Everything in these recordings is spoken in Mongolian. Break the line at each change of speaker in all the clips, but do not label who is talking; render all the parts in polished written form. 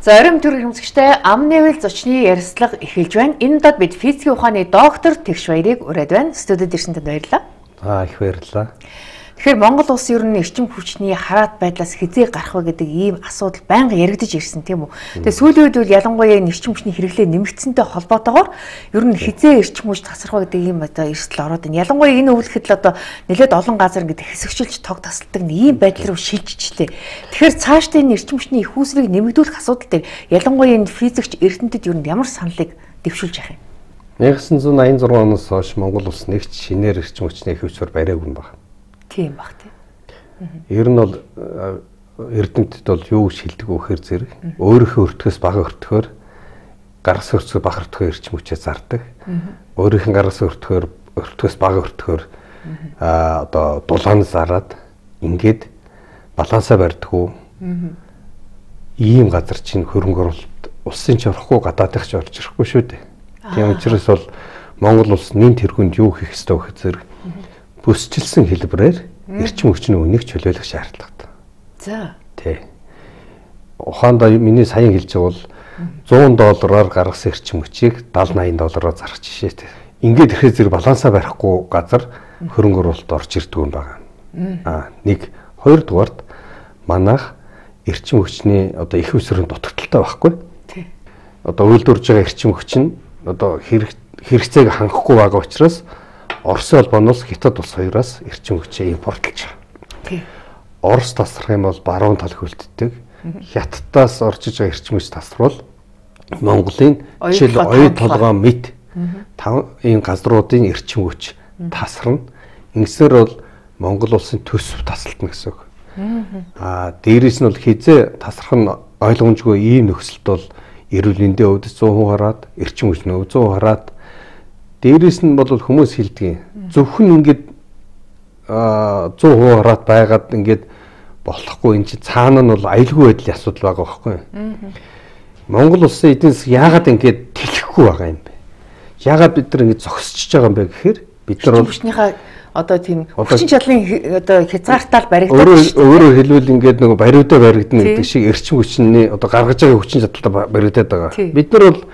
Зарим төр хэмжигчтэй ам нэвэл зочны ярилцлага эхэлж байна. Энэ удаад бид физикийн ухааны доктор Тэгш Баярыг ураад байна. Студид ирсэнд баярлалаа.
Их баярлалаа.
Тэгэхээр Монгол улс ер нь эрчим хүчний хараат байдлаас хизээ гарах вэ гэдэг ийм асуудал байнга яригдж ирсэн тийм үү. Тэгээ сүүлийн үед бол ялангуяа эрчим хүчний хэрэглээ нэмэгдсэнтэй холбоотойгоор ер нь хизээ эрчим хүч тасрах вэ гэдэг ийм одоо эрсдэл ороод байна. Ялангуяа энэ өвлөхөд л одоо нэлээд олон газар ингээд хэсэгчилж тог тасалдаг ийм байдал руу шилжчихлээ. Тэгэхээр цаашдаа энэ эрчим хүчний их үүсвэрийг нэмэгдүүлэх асуудал дээр ялангуяа энэ физикч эрдэмтэд ер нь ямар саналыг дэвшүүлж явах юм?
1986 оноос хойш Монгол улс нэгч шинээр эрчим хүчний их үүсвэр бариагүй юм байна.
Тийм баг тийм.
Ер нь бол эрдэмтэд бол юу гэж хэлдэг вэ гэхээр зэрэг өөрийнхөө өртгөөс бага өртгөөр гаргас өртгөөс бага өртгөөр эрчим хүчээ зардаг. Өөрийнх нь гаргас өртгөөс бага өртгөөр одоо дулаан зараад ингээд балансаа барьдаггүй. Ийм газар чинь хөрөнгө оруулалт улсын ч орохгүй гадаадынх ч орж ирэхгүй шүү дээ. Тийм учраас бол Монгол улс нэн тэргүнд юу хийх ёстой вэ гэхээр бүсчилсэн хэлбэрээр эрчим хүчний үнийг чөлөөлөх шаардлагатай.
За.
Тий. Ухаандаа миний саяхан хэлж байгаа бол $100 гаргасан эрчим хүчийг $70-80 зарах жишээтэй. Ингээд ирэхэд зэрэг балансаа барихгүй газар хөрөнгө оруулалт орж ирдэг юм байна. Нэг хоёрдугаарт манайх эрчим хүчний одоо их усрын дутагдaltaй байхгүй.
Тий.
Одоо үйлдвэрж байгаа эрчим хүч нь одоо хэрэгцээг хангахгүй байгаа учраас Оросын холбооноос Хятад улс хоёроос эрчим хүчээ импортлж байгаа. Орос тасрах юм бол баруун тал хөлддөг. Хятадаас орж иж байгаа эрчим хүч тасрвал Монголын жишээл оюу толгой мэд энэ газруудын эрчим хүч тасарна. Ингэсээр бол Монгол улсын төсөв тасалтна гэсэн үг. Дээрээс нь бол хизээ тасрах нь ойлгомжгүй ийм нөхцөлд бол эрүүл мэндийн өвдөж 100% хараад эрчим хүч нь 100% хараад дээрээс нь бол хүмүүс хэлдэг. Зөвхөн ингээд 100% хараад байгаад ингээд болохгүй энэ чинь цаана нь бол аюулгүй байдлын асуудал байгаа байхгүй. Монгол улсын эдийн засаг яагаад ингээд тэлэхгүй байгаа юм бэ? Яагаад бид нар ингээд зогсчихж байгаа юм бэ гэхээр бид нар бол хүчнийхээ
одоо тийм хүчин чадлын одоо хязгаартаар баригдаж
өөрөөр хэлбэл ингээд нэг бариудаа баригдана гэдэг шиг эрчим хүчний одоо гаргаж байгаа хүчин чадалтаа баригдаад байгаа. Бид нар бол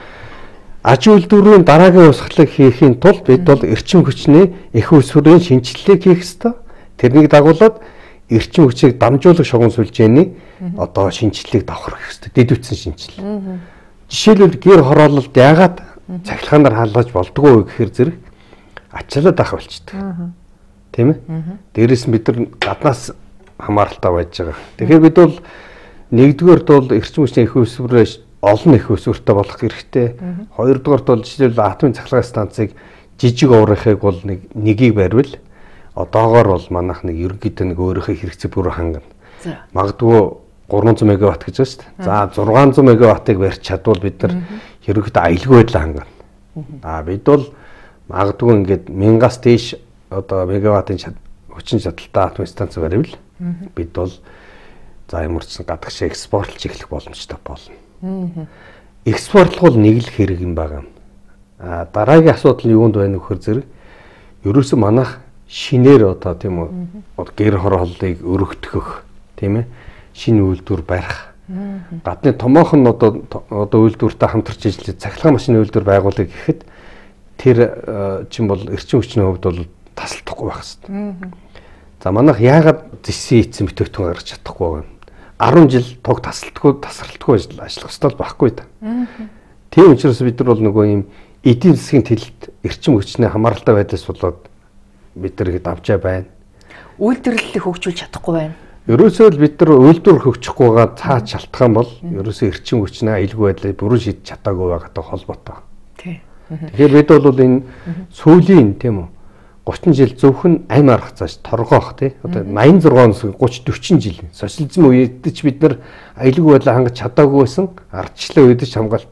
аж үйлдвэрийн дараагийн усгалыг хийхин тулд бид бол эрчим хүчний их усврын шинжилгээг хийх ёстой. Тэрнийг дагуулад эрчим хүчийг дамжуулах шугам сүлжээний одоо шинжилгээг давхрах ёстой. Дэд үтсэн шинжилгээ. Жишээлбэл гэр хороололд яагаад цахилгаанаар хаалгаж болдгоо вэ гэхээр зэрэг ачаалаад ах болчдөг. Тийм ээ? Дээрээс нь бид нар гаднаас хамааралтай байж байгаа. Тэгэхээр бид бол нэгдүгээрт бол эрчим хүчний их усврыг олон их өсвөртэй болох хэрэгтэй. Хоёрдугаарт бол жишээлбэл атомын цахилгаан станцыг жижиг уурахыг бол нэгийг барьвал одоогоор бол манайх нэг ерөнхийдөө нэг өөрийнхөө хэрэгцээ бүр хангана. Магадгүй 300 мегаватт гэж байна шүү дээ. За 600 мегаваттыг барьж чадвал бид нар ерөнхийдөө аюулгүй байдлаа хангана. Бид бол магадгүй ингээд 1000-аас дээш одоо мегаваттын хүчин чадалтай атомын станц барьвал бид бол за ямар ч гадагш экспортлж эхлэх боломжтой болно. Экспортлох бол нэг л хэрэг юм байна. Дараагийн асуудал нь юунд байна вөхөр зэрэг ерөөсөө манайх шинээр одоо тийм үү гэр хорооллыг өргөтгөх тийм ээ шинэ үйлдвэр барих гадны томоохон одоо үйлдвэртэй хамтарч ажиллаж цахилгаан машины үйлдвэр байгуулах гэхэд тэр чинь бол эрчим хүчний хувьд бол тасалдахгүй байх хэвээр. За манайх яагаад зэсийн эцэн бүтээгдэхүүн гаргаж чадахгүй байгаа юм? 10 жил туг тасралтгүй ажиллах ёстой байхгүй да. Тийм учраас бид нар бол нөгөө ийм эдийн засгийн тэлэлт эрчим хүчний хамааралтай байдлаас болоод бид нар ихэд авчаа байна.
Үйлдвэрлэлийг хөгжүүлж чадахгүй байна.
Ерөөсөө л бид нар үйлдвэр хөгжихгүйгээ цаад шалтгаан бол ерөөсөө эрчим хүчний аюулгүй байдлыг бүрэн шийдэж чадаагүй байгаатай холбоотой.
Тий.
Тэгэхээр бид бол энэ сүүлийн тийм үү 30 жил зөвхөн амь арга цааш торгоох тий одоо 86-оноос 30-40 жил социализм үед ч бид нар аюулгүй байдлаа хангаж чадаагүй байсан ардчлалын үед ч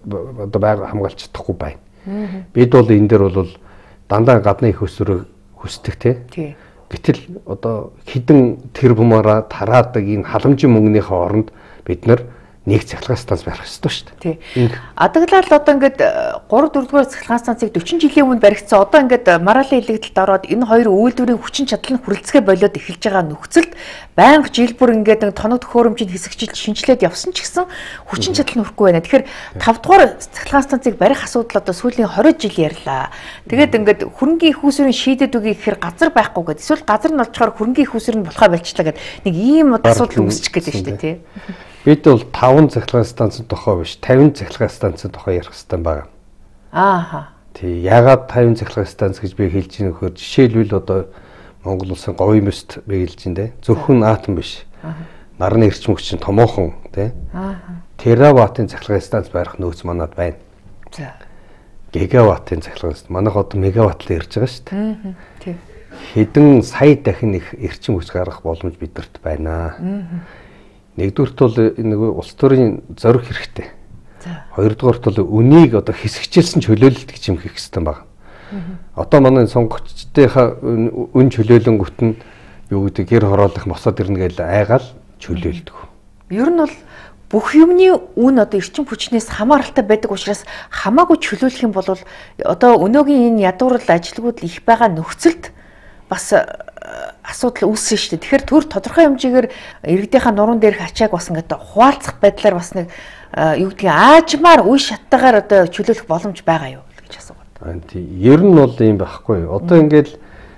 хамгаалж чадахгүй байна. Бид бол энэ дээр бол дандаа гадны их өсвөрөөр хүсдэг тий. Гэтэл одоо хідэн тэрбумаараа тараадаг энэ халамжийн мөнгөнийхөө оронд бид нар нэг цахилгаан станц байх ёстой шүү дээ.
Тий. Адаглал одоо ингээд 3 4 дугаар цахилгаан станцыг 40 жилийн өмнө баригдсан. Одоо ингээд Маралийн илэгдэлд ороод энэ хоёр үйлдвэрийн хүчин чадал нь хүрэлцгээ болоод эхэлж байгаа нөхцөлд байнга жил бүр ингээд тоног төхөөрөмжөнд хэсэгчилж шинжилээд явсан ч гэсэн хүчин чадал нь хүрэхгүй байна. Тэгэхээр 5 дугаар цахилгаан станцыг барих асуудал одоо сүүлийн 20 жил ярьлаа. Тэгээд ингээд хөрөнгийн их усрын шийдэд үгүй гэхээр газар байхгүй гэдэг. Эсвэл газар нь олчоор хөрөнгийн их усрын болохоо болчлаа гэдэг. Нэг ийм асуудал үүсчих гээд байна шүү дээ, тий.
Бид бол 5 цахилгаан станцын тухай биш 50 цахилгаан станцын тухай ярих хэрэгтэй байна.
Ааха.
Тий, ягаад 50 цахилгаан станц гэж би хэлж байгаа нөхөр жишээлбэл одоо Монгол улсын говийн мөст би хэлж байна те. Зөвхөн атом биш. Нарны эрчим хүчин томоохон те. Тераваттын цахилгаан станц барих нөөц манад байна.
За.
Гигаваттын цахилгаан станц манайх одоо мегаватт л ярьж байгаа шүү дээ.
Тий.
Хэдэн сая дахин их эрчим хүч гаргах боломж бидэрт байна. Нэгдүгürt бол нэг улс төрийн зориг хэрэгтэй. Хоёрдугаарт бол үнийг одоо хэсэгчилсэн чөлөөлөлт гэж юм хийх хэрэгтэй байна. Одоо манай сонгогчдынхаа үн чөлөөлөнгөт нь юу гэдэг гэр хороолох мосоод ирнэ гэж айгаал чөлөөлдөг.
Ер нь бол бүх юмны үн одоо эрчим хүчнээс хамааралтай байдаг учраас хамаагүй чөлөөлөх юм бол одоо өнөөгийн энэ ядуурл ажилгууд их байгаа нөхцөлд бас асуудал үүссэн шүү дээ. Тэгэхээр төр тодорхой хэмжээгээр иргэдийнхаа нуруунд дээрх ачааг бас ингээд хуваалцах байдлаар бас нэг юу гэдгийг аажмаар үе шаттайгаар одоо чөлөөлөх боломж байгаа юу гэж асуугаад.
Тийм. Ер нь бол юм байхгүй. Одоо ингээд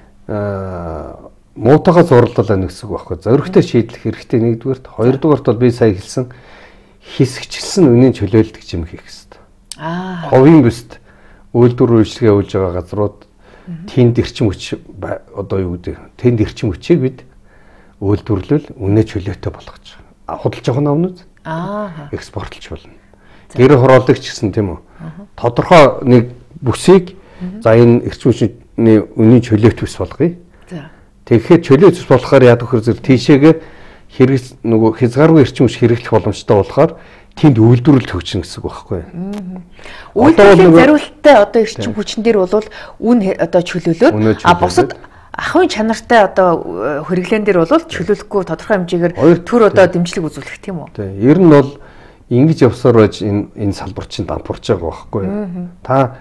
муутайгаа зурлал байна гэсэн үг байхгүй. Зоригтой шийдлэх хэрэгтэй нэгдүгээрт, хоёрдугаарт бол би сая хэлсэн хэсэгчилсэн үнийн чөлөөлөлт гэж юм хийх хэрэгтэй. Ховын бүст үйлдвэр үйлчлэгээ явуулж байгаа газрууд тэнд эрчим хүч одоо юу гэдэг тэнд эрчим хүчийг бид үйлдвэрлэл үнэ чөлөөтэй болгож байгаа. Худалж авах нь өмнө экспортлж болно. Гэр хороологч гэсэн тийм үү. Тодорхой нэг бүсийг за энэ эрчим хүчний үнийн чөлөөт бүс болгоё. Тэгэхээр чөлөөт бүс болохоор яадаг хэр зэрэг тийшээгээ хэрэгс нөгөө хязгааргүй эрчим хүч хэрэглэх боломжтой болохоор тэнд үйлдвэрлэл төгжин гэсэн үг байхгүй.
Үйлдвэрлэлийн зориулттай одоо эрчим хүчин дээр бол үн одоо чөлөөлөөд бусад ахуйн чанартай одоо хэрэглэн дээр бол чөлөөлөхгүй тодорхой хэмжээгээр төр одоо дэмжлэг үзүүлэх тийм үү?
Тийм. Ер нь бол ингэж явсаар байж энэ салбар чинь дампуурч байгаа байхгүй. Та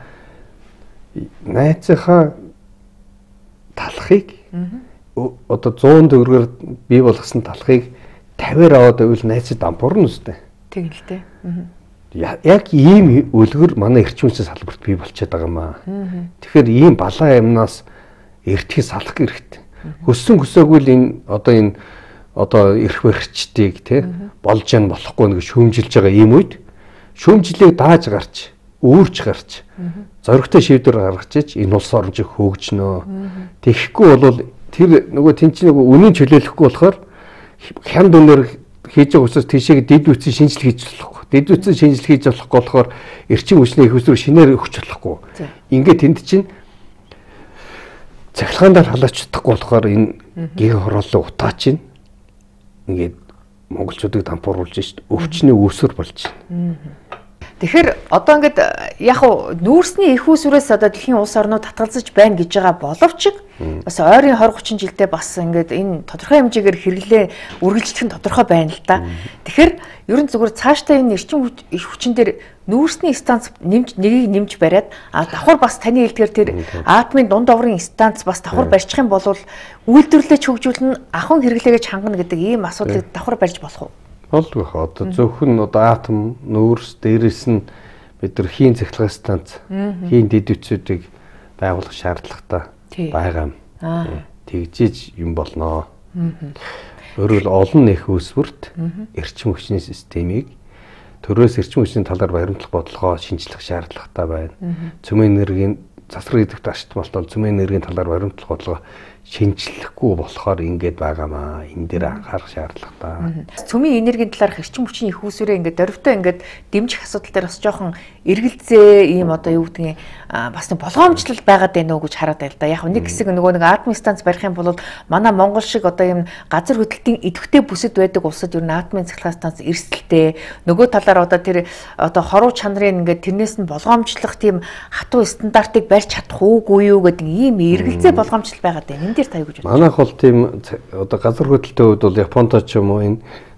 найзынхаа талхыг одоо 100 төгрөгөөр бий болгосон талхыг 50-аар аваад байвал найзад дампуурна үстэй.
Тийм л дээ.
Яг ийм үлгэр манай эрчим хүчний салбарт бий болчиход байгаа юм аа. Тэгэхээр ийм балаа юмнаас эртхий салах хэрэгтэй. Хөссөн хөсөөгүй л энэ одоо эрх баригчдыг тий болж ян болохгүй нэг шүүмжилж байгаа ийм үед шүүмжлийг дааж гарч өөрч гарч зоригтой шийдвэр гаргаж ич энэ улс орныг хөөгчнөө. Тэгэхгүй бол тэр нөгөө тэнцээ нөгөө үнийн чөлөөлөхгүй болохоор хянд үнээр хийж байгаа учраас тийшээ дэд үтсийн шинжил хийж болохгүй. Дэд үтсийн шинжил хийж болохгүй болохоор эрчим хүчний их усруу шинээр өгч болохгүй. Ингээд тэнд чинь цахилгаандаар халаач чадахгүй болохоор энэ гиг хорооллоо утаач чинь ингээд монголчуудыг дампууруулж шít өвчний үүсвэр болж байна.
Тэгэхээр одоо ингээд яг нүүрсний их усрээс одоо дэлхийн улс орнууд татгалзаж байна гэж байгаа боловч бас ойрын 20-30 жилдээ бас ингээд энэ тодорхой хэмжээгээр хэрэглээ үргэлжлэх нь тодорхой байна л да. Тэгэхээр ер нь зүгээр цаашдаа энэ эрчим хүчин дээр нүүрсний станц нэгийг нэмж бариад давхар бас таны хэлдгээр тэр атомын дунд оврын станц бас давхар барьчих юм бол үйлдвэрлэлээ хөгжүүлнэ ахын хэрэглээгээ чангана гэдэг ийм асуудлыг давхар барьж болох уу?
Болдгоо хаа. Одоо зөвхөн одоо атом нүүрс дээрээс нь бид нар хийн цахилгаан станц, хийн дэд үтсүүдийг байгуулах шаардлагатай байгаа юм. Тэгжиж юм болноо. Өөрөөр олон нэх үүсвэрт эрчим хүчний системийг төрөөс эрчим хүчний талаар баримтлах бодлогоо шинжлэх шаардлагатай байна. Цөмийн энергийн засвар идэвхтэй ашиглалт бол цөмийн энергийн талаар баримтлах бодлогоо шинжлэхгүй болохоор ингэж байгаамаа. Энэ дээр анхаарах шаардлагатай.
Цөмийн энергийн талаарх эрчим хүчний их үүсвэрээ ингээд дөрвтөө ингээд дэмжих асуудал дээр бас жоохон эргэлзээ ийм одоо юу гэдгийг бас нэг болгоомжлол байгаад байна уу гэж хараад байл да. Яг нэг хэсэг нөгөө нэг атомын станц барих юм бол манай Монгол шиг одоо ийм газар хөдлөлтийн идэвхтэй бүсэд байдаг улсад ер нь атомын цахилгаан станц эрсдэлтэй. Нөгөө талаар одоо тэр одоо хоруу чанарын ингээд тэрнээс нь болгоомжлох тийм хатуу стандартыг барьж чадах уугүй юу гэдэг ийм эргэлзээ болгоомжлол байгаад байна. Манайх
бол тийм одоо газар хөдлөлтийн хувьд бол Японд ч юм уу энэ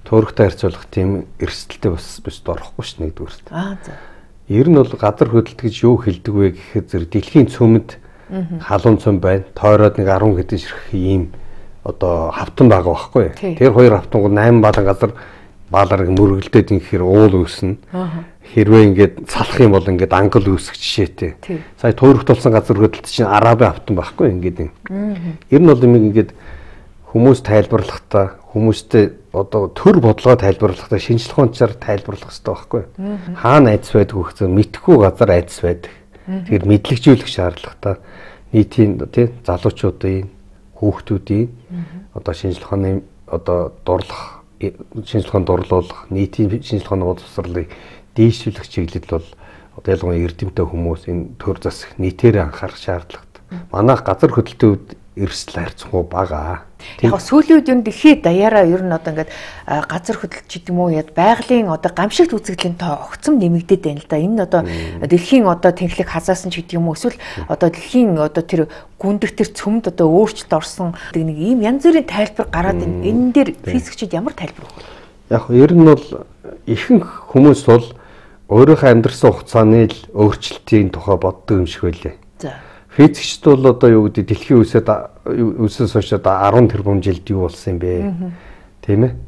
туурагтай харьцуулах тийм эрсдэлтэй бас орохгүй ш нэгдүгээрт.
За.
Ер нь бол газар хөдлөлт гэж юу хэлдэг вэ гэхээр зэрэг дэлхийн цөмд халуун цөм байна. Тойроод нэг 10 хэдэн ширхэг ийм одоо хавтан байгаа байхгүй. Тэр хоёр хавтангууд 8 балан газар баалаар мөргөлдөд инхээр уул үүснэ. Хэрвээ ингээд салах юм бол ингээд ангал үүсэх жишээтэй. Сая туурагтулсан газар хөдлөлт чинь арабын хавтан байхгүй ингээд юм. Ер нь бол юм ингээд хүмүүс тайлбарлахдаа хүмүүстэй одоо төр бодлогоо тайлбарлахдаа шинжлэх ухаанчаар тайлбарлах хэрэгтэй байхгүй. Хаана айдас байдаг вэ гэхээр мэдхгүй газар айдас байдаг. Тэгэхээр мэдлэгжүүлэх шаардлагатай нийтийн тий залуучуудын хүүхдүүдийн одоо шинжлэх ухааны одоо дурлах шинжлэх ухаан дурлуулах нийтийн шинжлэх ухааны боловсролыг дээшлүүлэх чиглэл бол одоо ялангуяа эрдэмтэй хүмүүс энэ төр засах нийтээр анхаарах шаардлагатай. Манайх газар хөдлөлтийн үед эрсдэл харьцангуй бага.
Яг сүүлийн үед ер нь дэлхийд даяараа ер нь одоо ингээд газар хөдлөлт ч гэдэг юм уу яд байгалийн одоо гамшигт үзэгдлийн тоо огцом нэмэгдээд байна л да. Энэ одоо дэлхийн одоо тэнхлэг хазаасан ч гэдэг юм уу эсвэл одоо дэлхийн одоо тэр гүндэх тэр цөмд одоо өөрчлөлт орсон нэг ийм янз бүрийн тайлбар гараад энэ дээр физикчид ямар тайлбар өгөх вэ?
Яг ер нь бол ихэнх хүмүүс бол өөрийнхөө амьдрсан хугацааны л өөрчлөлтийн тухай боддог юм шиг байлээ.
За.
Физикчд бол одоо юу гэдэг дэлхийн үсээс хойш одоо 10 тэрбум жилд юу болсон юм бэ? Тийм ээ?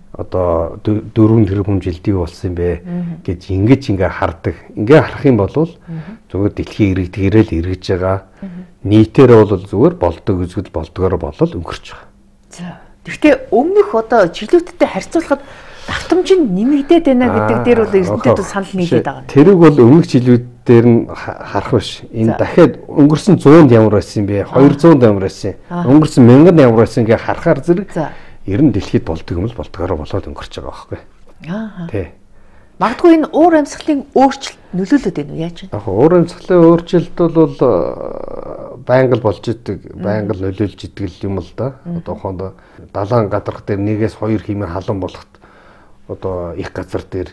Одоо 4 тэрбум жилд юу болсон юм бэ гэж ингээ хардаг. Ингээ харах юм бол зүгээр дэлхийн иргэдгээрээ л эргэж байгаа. Нийтээрээ бол зүгээр болдог үзэгдэл болдгоор болол өнгөрч байгаа.
За. Гэхдээ өмнөх одоо жилүүдтэй харьцуулахад давтамж нь нэмэгдээд байна гэдэг дээр бол эрдэмтэд санал нийлээд байгаа.
Тэрийг бол өмнөх жилүүд дээр нь харах биш. Энэ дахиад өнгөрсөн 100-д ямар байсан юм бэ? 200-д ямар байсан? Өнгөрсөн 1000-д ямар байсан гээ харахаар зэрэг ер нь дэлхийд болдог юм л болдгоороо болоод өнгөрч байгаа байхгүй. Тий.
Магадгүй энэ уур амьсгалын өөрчлөлт нөлөөлөд байна уу яаж вэ?
Яг уур амьсгалын өөрчлөлт бол байнга болж идэг, байнга нөлөөлж идэг юм л да. Одоохондоо далайн гадарх дээр 1-2 хэмээн халуун болоход одоо их газар дээр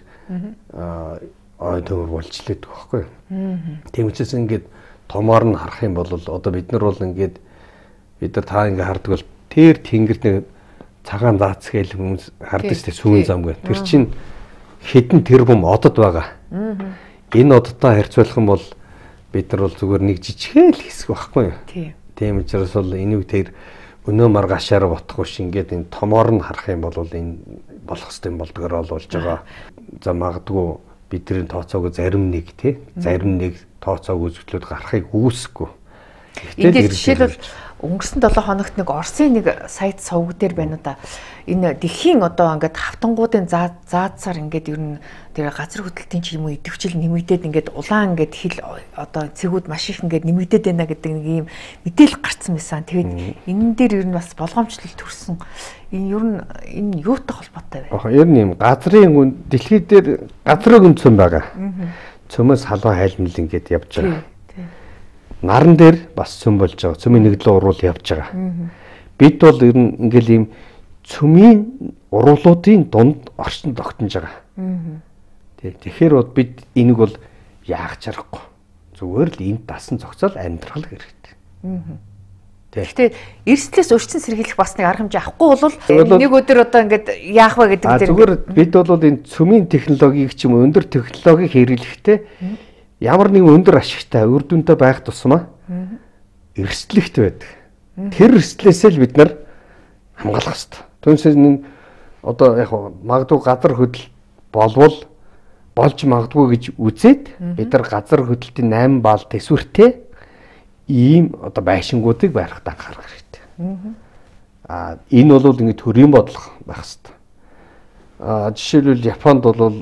ой төмөр болж лээд байхгүй. Тийм учраас ингээд томоор нь харах юм бол одоо бид нар бол ингээд бид нар та ингээд хардаг бол тэр тэнгэрт нэг цагаан заац гээл хүмүүс хардаг шүү дээ сүүн зам гэх. Тэр чинь хэдэн тэрбум одод байгаа. Энэ ододтой харьцуулах юм бол бид нар бол зүгээр нэг жижигхэн л хэсэг байхгүй. Тийм учраас бол энийг тэр өнөө маргашаар ботох биш ингээд энэ томоор нь харах юм бол энэ болох хэвээр болдгоор болж байгаа. За магадгүй бидний тооцоог зарим нэг тооцоог үзэгдлүүд гарахыг үүсэхгүй.
Энд жишээлбэл өнгөрсөн 7 хоногт нэг Оросын нэг сайт сувг дээр байна уу да. Энэ дэлхийн одоо ингээд хавтангуудын заацаар ингээд ер нь тэр газар хөдлөлтийн ч юм уу идэвхжил нэмэгдээд ингээд улаан ингээд хил одоо цэгүүд маш их ингээд нэмэгдээд байна гэдэг нэг ийм мэдээлэл гарцсан байсан. Тэгээд энэ дээр ер нь бас болгоомжлол төрсөн. Энэ ер нь энэ юутай холбоотой вэ?
Ер нь юм газрын дэлхий дээр газрын гүн цөм байгаа. Цөмөөс халуун хайлмал ингээд явж байгаа. Наран дээр бас цөм болж байгаа. Цөмийн нэгдлээ уруул явж байгаа. Бид бол ер нь ингээл ийм цөмийн уруулуудын дунд орчинд тогтнож байгаа. Тэгэхээр бол бид энийг бол яах чарахгүй. Зүгээр л энд дасан зохицол амьдрах хэрэгтэй.
Гэхдээ эрсдлээс өрчсөн сэргийлэх бас нэг арга хэмжээ авахгүй бол нэг өдөр одоо ингээд яах вэ гэдэг дээр
зүгээр бид бол энэ цөмийн технологиг ч юм уу өндөр технологиг хэрэглэхдээ ямар нэгэн өндөр ашигтай үр дүнтэй байх тусмаа эрсдлэгт байдаг. Тэр эрсдлээсээ л бид нар хамгаалах хэрэгтэй. Түүнээс энэ одоо яг магадгүй газар хөдлөлт болвол болж магадгүй гэж үзээд бид нар газар хөдлөлтийн 8 баал төсвөртэй ийм одоо байшингуудыг барихад анхаарах хэрэгтэй. Энэ бол ингэ төрийн бодлого байх хэрэгтэй. Жишээлбэл Японд бол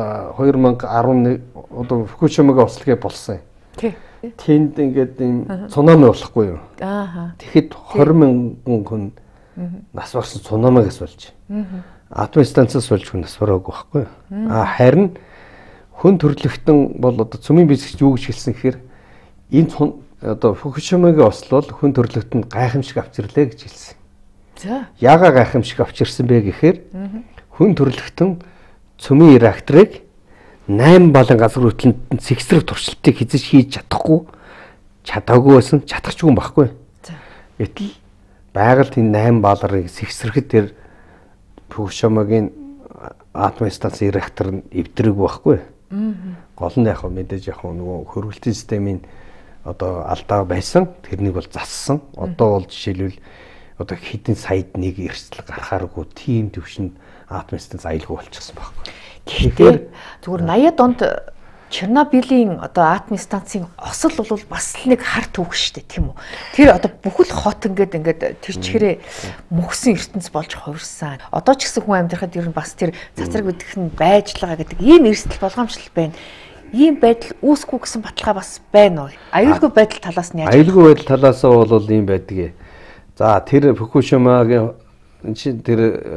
2011 одоо Фукушимагийн ослог болсон. Тэнд ингээд цунами болохгүй юу? Тэгэхэд 20,000 хүн нас барсан цунамигаас болж. Атом станцаас болж хүн нас бараагүй байхгүй юу? Харин хүн төрлөختөн бол одоо цөмийн физикч юу гэж хэлсэн гэхээр энэ одоо Фукушимагийн ослол хүн төрлөختөнд гайхамшиг авчирлаа гэж хэлсэн. За. Яагаад гайхамшиг авчирсан бэ гэхээр хүн төрлөختөн цөмийн реакторыг 8 балан газар хөдлөлтөнд сэгсрэг туршилтыг хийж чадаагүй байсан, чадахчгүй юм баггүй. Гэтэл байгальд энэ 8 баларыг сэгсрэхэд тэр Фукушимагийн атом станцын реактор нь эвдрэг байхгүй. Гол нь яг мэдээж яг нөгөө хөрвөлтийн системийн одоо алдаа байсан. Тэрнийг бол зассан. Одоо бол жишээлбэл одоо хэдэн саяд нэг эрсдэл гарахааргүй тийм төвшөнд атом станц аюулгүй болчихсон байхгүй.
Тэгэхээр зүгээр 80-аад онд Чернобылийн одоо атом станцын осол бол бас л нэг хар түүх шүү дээ, тийм үү? Тэр одоо бүхэл хот ингээд тэр чихрээ мөхсөн ертөнц болж хувирсан. Одоо ч гэсэн хүн амьдрахад ер нь бас тэр цацраг мэдэх нь байж л байгаа гэдэг ийм эрсдэл болгоомжлол байна. Ийм байдал үүсэхгүй гэсэн баталгаа бас байна уу? Аюулгүй байдал талаас нь яаж?
Аюулгүй байдал талаас нь бол ийм байдаг. За тэр Фукушимагийн тэр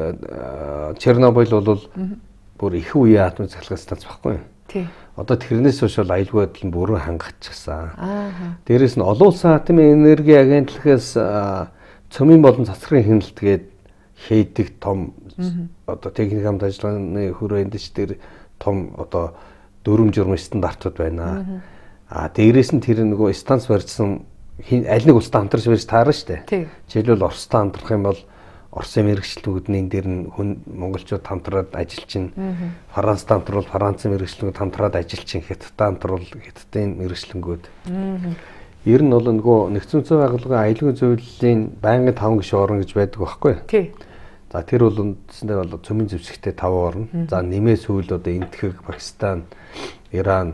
Чернобыль бол бүр их үеийн атом цахилгаан станц байхгүй юу?
Тий.
Одоо тэрнээс хойш бол аюулгүй байдал нь бүрэн хангагдчихсан. Дээрээс нь олон улсын атомын энерги агентлагаас цөмийн болон цацрагын хяналтгээд хийдэг том одоо техник хамт ажиллагааны хүрээнд ч тэр том одоо дүрм журм стандартууд байна. Дээрээс нь тэр нөгөө станц барьсан аль нэг улстай хамтарч барьж таарна шүү дээ. Жишээлбэл Оростой хамтрах юм бол Оросын мэрэгчлүүд дээр нь хүн монголчууд хамтраад ажиллаж чинь, Францтай хамтруул Францын мэрэгчлүүд хамтраад ажиллаж чинь, Хятадтай хамтруул Хятадын мэрэгчлэнгүүд. Ер нь бол нөгөө нэгдсэн үндэсний байгууллагын аюулгүй зөвлөлийн байнгын 5 гишүүн орн гэж байдаг байхгүй юу?
Тий.
За тэр бол үндсэндээ бол цөмийн зэвсэгтэй 5 орн. За нэмээс сүүл одоо Энэтхэг, Пакистан, Иран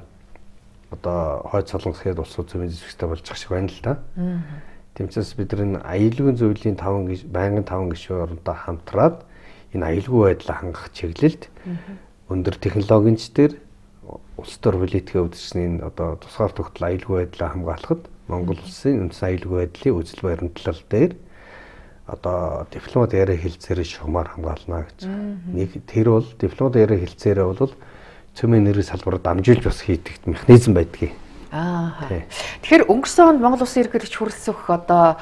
одоо хойд солонгос гээд улсууд цөмийн зэвсэгтэй болж байгаа шиг байна л да. Тэмцээс бид нар аюулгүй зөвлөлийн 5 байнгын 5 гишүүн оронтой хамтраад энэ аюулгүй байдлаа хангах чиглэлд өндөр технологич дээр улс төр политикийн өвдөсний одоо тусгаар тогтол аюулгүй байдлаа хамгаалахад Монгол улсын үндсэн аюулгүй байдлын үзэл баримтлал дээр одоо дипломат яриа хэлцээрээ шугамар хамгаална гэж. Нэг тэр бол дипломат яриа хэлцээрээ бол цөмийн нэрийн салбараар дамжуулж бас хийдэг механизм байдгийг. Тэгэхээр өнгөрсөн онд
Монгол улсын ерөнхийлөгч хүрэлцэх одоо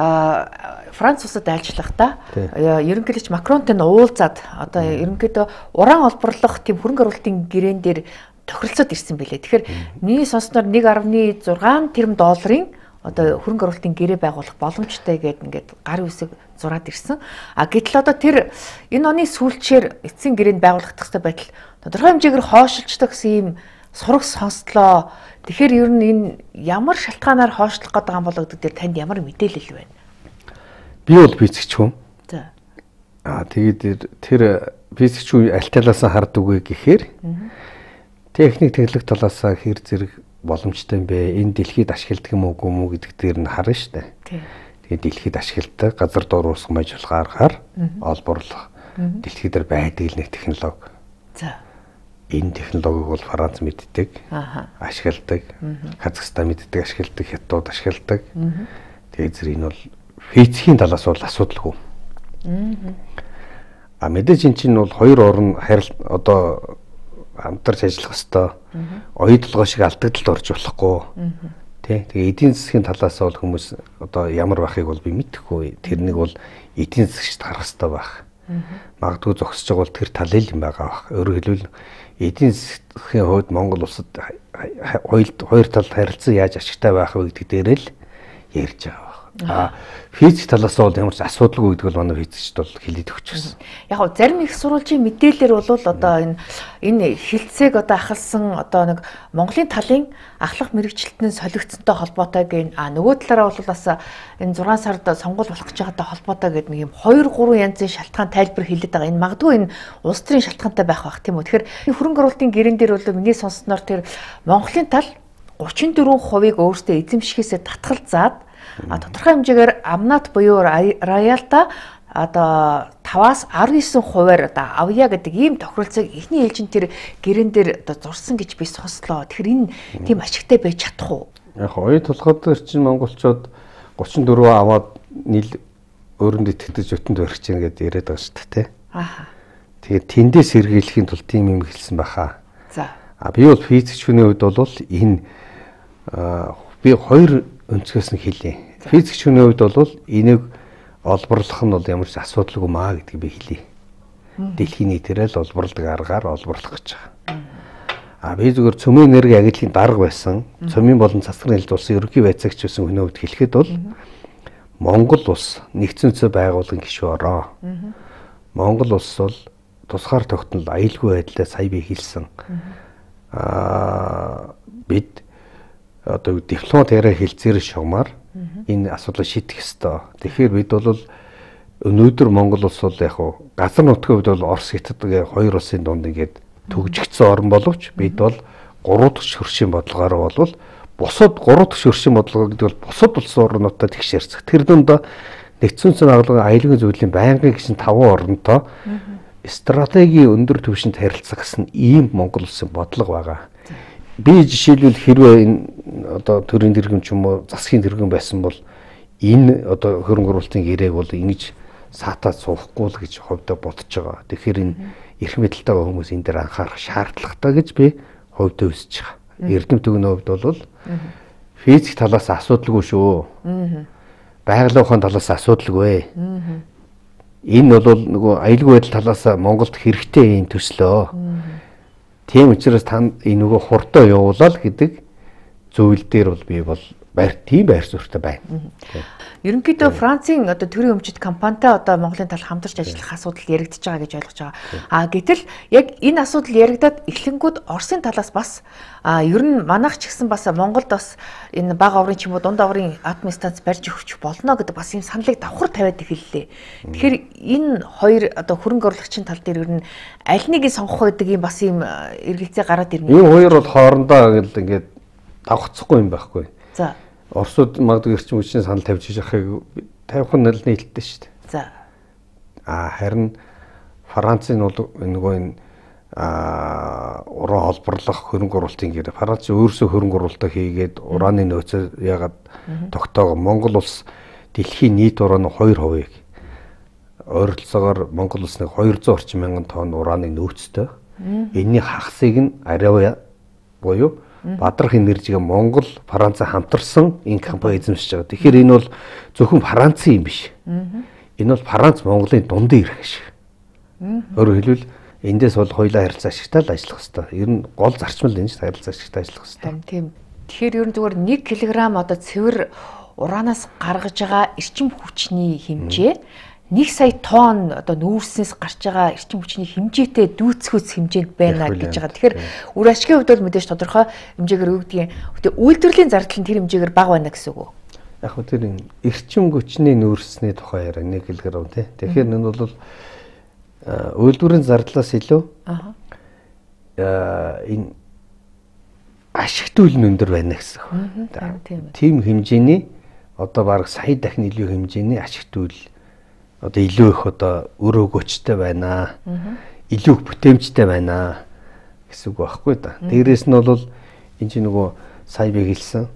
Франц улсад айлчлахдаа ерөнхийлөгч Макронтой нь уулзаад одоо ерөнхийдөө уран олборлох тийм хөрөнгө оруулалтын гэрээн дээр тохиролцоод ирсэн байлээ. Тэгэхээр миний сонсноор 1.6 тэрбум долларын одоо хөрөнгө оруулалтын гэрээ байгуулах боломжтой гэдэг ингээд гарын үсэг зураад ирсэн. Гэтэл одоо тэр энэ оны сүүлчээр эцсийн гэрээнд байгуулах хэрэгтэй байтал тодорхой хэмжээгээр хойшилчдаг гэсэн ийм сураг сонслоо. Тэгэхээр ер нь энэ ямар шалтгаанаар хойшлох гэдэг юм болоо гэдэг дээр танд ямар мэдээлэл байна?
Би бол физикч хүн. За. Тэгээд тэр физикч хүн аль талаас нь хардаг вэ гэхээр техник технологи талаас хэр зэрэг боломжтой юм бэ? Энэ дэлхийд ашигладаг юм уу гэдэг дээр нь харна шүү дээ. Тэгээд дэлхийд ашигладаг газар дуурсан ажиллах аргаар олборлох дэлхий дээр байдаг нэг технологи. За. Энэ технологиг бол Франц мэддэг, ашигладаг, Казахстан мэддэг, ашигладаг, Хятад ашигладаг. Тэгээд зэрэг энэ бол физикийн талаас бол асуудалгүй. Мэдээж энэ чинь бол хоёр орн одоо хамтарч ажиллах хэвээр оюутлогоо шиг алдагдалд орж болохгүй. Тэгээ эдийн засгийн талаас бол хүмүүс одоо ямар байхыг бол би мэдэхгүй. Тэрнийг бол эдийн засгчд харах хэрэгтэй байх. Магадгүй зогсож байгаа бол тэр тал юм байгаа бах. Өөрөөр хэлбэл эдийн засгийн хувьд Монгол улсад хоёр талд харилцан яаж ашигтай байх вэ гэдэг дээр л ярьж байгаа. Физик талаас бол ямар ч асуудалгүй гэдэг бол манай физикчд бол хэлээд өгч байсан. Яг зарим их сурвалжийн мэдээлэлээр бол одоо энэ хилцээг одоо ахалсан одоо нэг Монголын талын ахлах мэрэгчлэлтний солигдсонтой холбоотой гэн нөгөө талаараа бол бас энэ 6 сард сонгуул болох гэж байгаатай холбоотой гэдэг нэг юм 2-3 янзын шалтгаан тайлбар хэлээд байгаа. Энэ магадгүй энэ улс төрийн шалтгаантай байх бах тийм үү. Тэгэхээр хөрөнгө оруулалтын гэрэн дээр бол миний сонссноор тэр Монголын тал 34%-ийг өөртөө эзэмшихээсээ татгалзаад тодорхой хэмжээгээр амнат буюу роялта одоо 5-аас 19%-аар одоо авъя гэдэг ийм тохиролцоог эхний ээлжин тэр гэрэн дээр одоо зурсан гэж би сонслоо. Тэгэхээр энэ тийм ашигтай байж чадах уу? Яг оюу толгойд чинь монголчууд 34 аваад нийл өөрөнд итгэж өтөнд барих чинь гэдээ яриад байгаа шүү дээ. Тэгээд тэндээс сэргийлэхийн тулд тийм юм хэлсэн баха. За. Би бол физикч хүний хувьд бол энэ би хоёр өнцгөөс нь хэлье. Физикч хүний хувьд бол энийг олборлох нь бол ямар ч асуудалгүй маа гэдгийг би хэлье. Дэлхийн нийтээр л олборлдог аргаар олборлох гэж байгаа. Би зөвхөн цөмийн энерги агентлагийн дарга байсан, цөмийн болон цасрын хэлд улсын ерөнхий байцаагч байсан хүний хувьд хэлэхэд бол Монгол улс нэгдсэн үндэсний байгууллагын гишүүн ороо. Монгол улс бол тусгаар тогтнол аюулгүй байдлаа сая би хэлсэн. Бид одоо дипломат яриа хэлцээр шугамар энэ асуудлыг шийдэх ёстой. Тэгэхээр бид бол өнөөдөр Монгол улс бол яг газар нутгийн хувьд бол Орос Хятад гэх хоёр улсын дунд ингээд төгжигдсэн орн боловч бид бол 3 дахь хөршийн бодлогоор бол бусад 3 дахь хөршийн бодлого гэдэг бол бусад улсын орнуудад тэгшэрцэх. Тэр дунд нэгдсэн улсын байгууллагын аюулгүй зүйлийн байнгын гишүүн 5 оронтой стратегийн өндөр түвшинд харилцах гэсэн ийм Монгол улсын бодлого байгаа. Би жишээлбэл хэрвээ энэ одоо төрийн тэргүүн ч юм уу засгийн тэргүүн байсан бол энэ одоо хөрөнгө оруулалтын гэрээг бол ингэж саатаад суухгүй л гэж хувьдаа бодож байгаа. Тэгэхээр энэ эрх мэдэлтэйгээ хүмүүс энэ дээр анхаарах шаардлагатай гэж би хувьдаа үзэж байгаа. Эрдэм төгний хувьд бол физик талаас асуудалгүй шүү. Байгалийн ухааны талаас асуудалгүй. Энэ бол нөгөө аюулгүй байдал талаас Монголд хэрэгтэй юм төслөө. Тийм учраас та энэ нөгөө хурдаа явуулаад гэдэг зүйл дээр бол би бол тийм байр суурьтай байна.
Ерөнхийдөө Францын одоо төрийн өмчит компанитай одоо Монголын тал хамтарч ажиллах асуудал яригдж байгаа гэж ойлгож байгаа. Гэтэл яг энэ асуудал яригдаад эхлэнгүүд Оросын талаас бас ер нь манайх ч гэсэн бас Монголд бас энэ бага оврын ч юм уу дунд оврын атом станц барьж өгч болно гэдэг бас юм саналыг давхар тавиад эхэллээ. Тэгэхээр энэ хоёр одоо хөрөнгө оруулагчийн тал дээр ер нь аль нэгийг сонгох гэдэг юм бас юм эргэлзээ гараад ирнэ.
Энэ хоёр бол хоорондоо ингээд давхцахгүй юм байхгүй.
За.
Оросууд магадгүй эрчим хүчний санал тавьж яхахыг тавих нь л нээлттэй шүү дээ.
За.
Харин Францын бол нөгөө энэ уран холборлох хөрөнгө оруулалтын гэр Франц өөрсөө хөрөнгө оруулалтаа хийгээд ураны нөөцөө ягаад тогтоогоо Монгол улс дэлхийн нийт ураны 2%-ийг ойролцоогоор Монгол улсны 200 орчим мянган тонн ураны нөөцтэй. Энэний хагасыг нь ариа буюу Бадрах энержигээ Монгол, Франц хамтарсан энэ компани эзэмшиж байгаа. Тэгэхээр энэ бол зөвхөн Францын юм биш. Энэ бол Франц Монголын дундын ирэх шиг. Өөрөөр хэлбэл эндээс бол хоёулаа харилцаа ашигтай л ажиллах хэрэгтэй. Ер нь гол зарчмал энэ харилцаа ашигтай ажиллах хэрэгтэй.
Тийм. Тэгэхээр ер нь зүгээр 1 кг одоо цэвэр уранаас гаргаж байгаа эрчим хүчний хэмжээ 1 сая тонн одоо нүүрснээс гарч байгаа эрчим хүчний хэмжээтэй дүүцхүүц хэмжээнд байна гэж байгаа. Тэгэхээр үр ашигын хувьд бол мэдээж тодорхой хэмжээгээр өгдгийн. Гэхдээ үйлдвэрлэлийн зардал нь тэр хэмжээгээр бага байна гэсэн үг үү?
Яг хөө тэр эрчим хүчний нүүрсний тухай яриа 1 кг тий. Тэгэхээр энэ бол үйлдвэрийн зардлаас илүү энэ ашигт үйл нь өндөр байна гэсэн үг. Тийм хэмжээний одоо бараг сая дахин илүү хэмжээний ашигт үйл одоо илүү их одоо өр өгөөчтэй байна. Илүү их бүтээмжтэй байна гэсэн үг байхгүй да. Дээрээс нь бол энэ чинь нөгөө сая би хэлсэн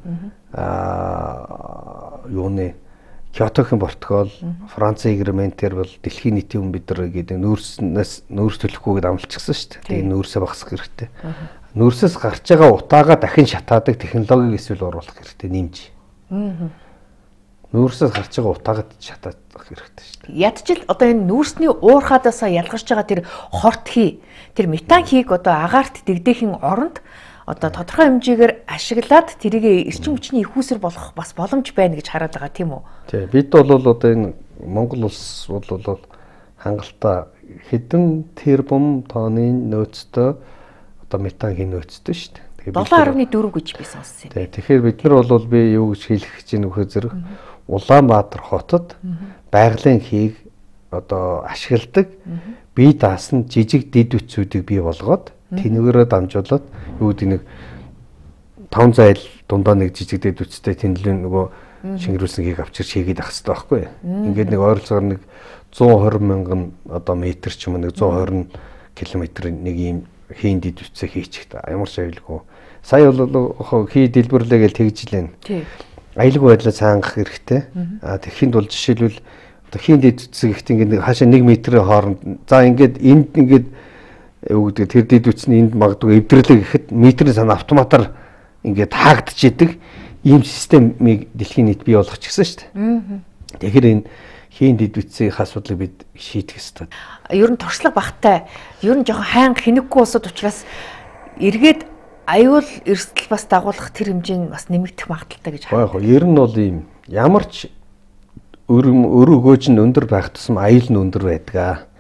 юуны Киотогийн протокол Францын агриментээр бол дэлхийн нийтийн хүн бид нар гэдэг нүүрс төлөхгүйгээд амлчихсан шүү дээ. Тэгээ нүүрсээ багасгах хэрэгтэй. Нүүрсээс гарч байгаа утаагаа дахин шатаадаг технологиг эсвэл оруулах хэрэгтэй нэмж. Нүүрсээс гарч байгаа утаагаа шатаах хэрэгтэй шүү дээ.
Ядчил одоо энэ нүүрсний уурхаадасаа ялгарч байгаа тэр хорт хий, тэр метан хийг одоо агаарт дэгдээхийн оронд одоо тодорхой хэмжээгээр ашиглаад тэрийг эрчим хүчний их үүсвэр болгох бас боломж байна гэж хараад байгаа тийм үү?
Тий. Бид бол одоо энэ Монгол улс бол хангалттай хэдэн тэрбум тонны нөөцтэй одоо метангийн нөөцтэй шүү дээ.
7.4 гэж би сонссон юм.
Тий. Тэгэхээр бид нар бол би юу гэж хэлэх гэж байна вөхөө зэрэг Улаанбаатар хотод байгалийн хийг одоо ашигладаг бие даасан жижиг дид үтсүүдийг бий болгоод тэнэгээрээ дамжуулаад юу гэдэг нэг 5 зайл дундаа нэг жижиг дид үтстэй тэнэлэн нөгөө шингэрүүлсэн хийг авчирч хийгээд ах хэрэгтэй байхгүй. Ингээд нэг ойролцоогоор нэг 120 мянган одоо метр ч юм уу нэг 120 км нэг ийм хийн дид үтсээ хийчих та. Ямар ч аюулгүй. Сая бол хий дэлбэрлээ гэж тэгж илэн. Тий. Аюулгүй байдлаа цаангах хэрэгтэй. Тэгэхэд бол жишээлбэл одоо хийн дид үтсээ ихт ингээд хаашаа 1 метрийн хооронд за ингээд энд ингээд юу гэдэг тэр дид үтсний энд магадгүй эвдэрлээ гэхэд метрийн сан автоматар ингээд хаагдчихэдэг ийм системийг дэлхийн нийт бий болгох гэсэн шүү дээ. Тэгэхээр энэ хийн дид үтсийн асуудлыг бид шийдэх ёстой.
Ер нь туршлага багтай. Ер нь жоохон хайнга хинэггүй улсууд учраас эргээд аюул эрсдэл бас дагуулах тэр хэмжээ нь бас нэмэгдэх магадaltaй гэж
байна. Ер нь бол ийм ямар ч өр өгөөж нь өндөр байх тусам аюул нь өндөр байдаг.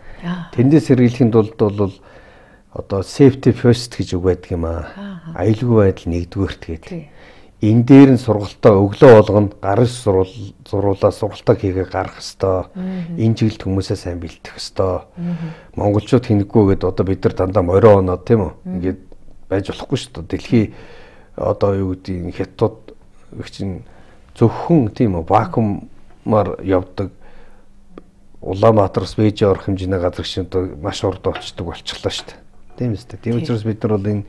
Тэндээс сэргийлэхийн тулд бол одоо safety first гэж үг байдаг юм аа. Аюулгүй байдал нэгдүгээрт гэдэг. Энэ дээр нь сургалтаа өглөө болгоно гарын зурулаа сургалтаа хийгээ гарах хэвээр. Энэ чиглэлд хүмүүсээ сайн бэлтгэх хэвээр. Монголчууд хинэггүй гэдээ одоо бид нар дандаа морио оноод тийм үү? Ингээд байж болохгүй шүү дээ. Дэлхий одоо юу гэдэг хятад их чинь зөвхөн тийм үү вакуумаар явдаг Улаанбаатараас Бээжийн орох хэмжээний газар шиг одоо маш урд очдог болчихлоо шүү дээ. Тийм үстэй. Тийм учраас бид нар бол энэ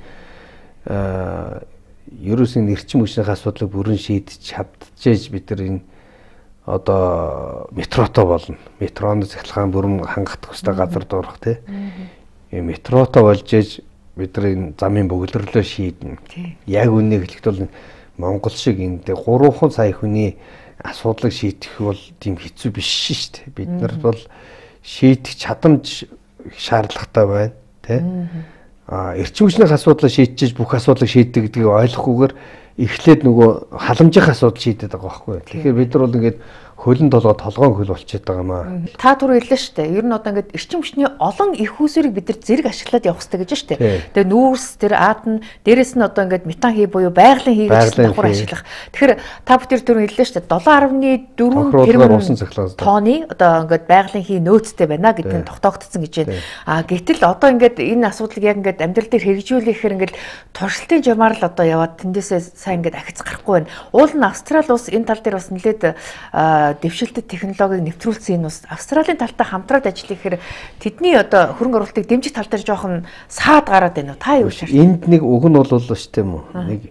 ерөөсөө эрчим хүчний асуудлыг бүрэн шийдэж чадчихж бид нар энэ одоо метрото болно. Метроны цахилгаан бүрэн хангах хөстэй газар дуурах тий. Метрото болж ээж бид нар энэ замын бөглөрлөө шийднэ. Яг үнийг хэлэхэд бол Монгол шиг энэ 3 сая хүний асуудлыг шийдэх бол тийм хэцүү биш шүү дээ. Бид нар бол шийдэх чадамж шаардлагатай байна тий. Эрчим хүчний асуудлыг шийдчихэж бүх асуудлыг шийддэг гэдгийг ойлгохгүйгээр эхлээд нөгөө халамжийн асуудал шийдэд байгаа байхгүй. Тэгэхээр бид нар бол ингээд хөлн толгойн хөл болчиход байгаа маа.
Та түрүү хэллээ шүү дээ. Ер нь одоо ингээд эрчим хүчний олон их усүрийг бид нар зэрэг ашиглаад явах хэрэгтэй гэж шүү дээ. Тэгээ нүүрс тэр аатна дээрэс нь одоо ингээд метан хий буюу байгалийн хий гэж давхар ашиглах. Тэгэхээр та бүхэн түрүү хэллээ шүү дээ. 7.4 тэрбум тонны одоо ингээд байгалийн хий нөөцтэй байна гэдэг нь тогтоогдсон гэж байна. Гэтэл одоо ингээд энэ асуудлыг яг ингээд амьдрал дээр хэрэгжүүлэхээр ингээд туршилтын жамаар л одоо яваад тэндээсээ сайн ингээд ахиц гарахгүй байна. Уул нь Австрали улс энэ тал дээр бас нэлээд дэвшилтэд технологиг нэвтрүүлсэн энэ ус Австралийн талтай хамтраад ажиллахаар тэдний одоо хөрөнгө оруулалтыг дэмжих тал дээр жоохон саад гараад байна уу? Та юу шаард?
Энд нэг уг нь бол шүү дээ юм уу? Нэг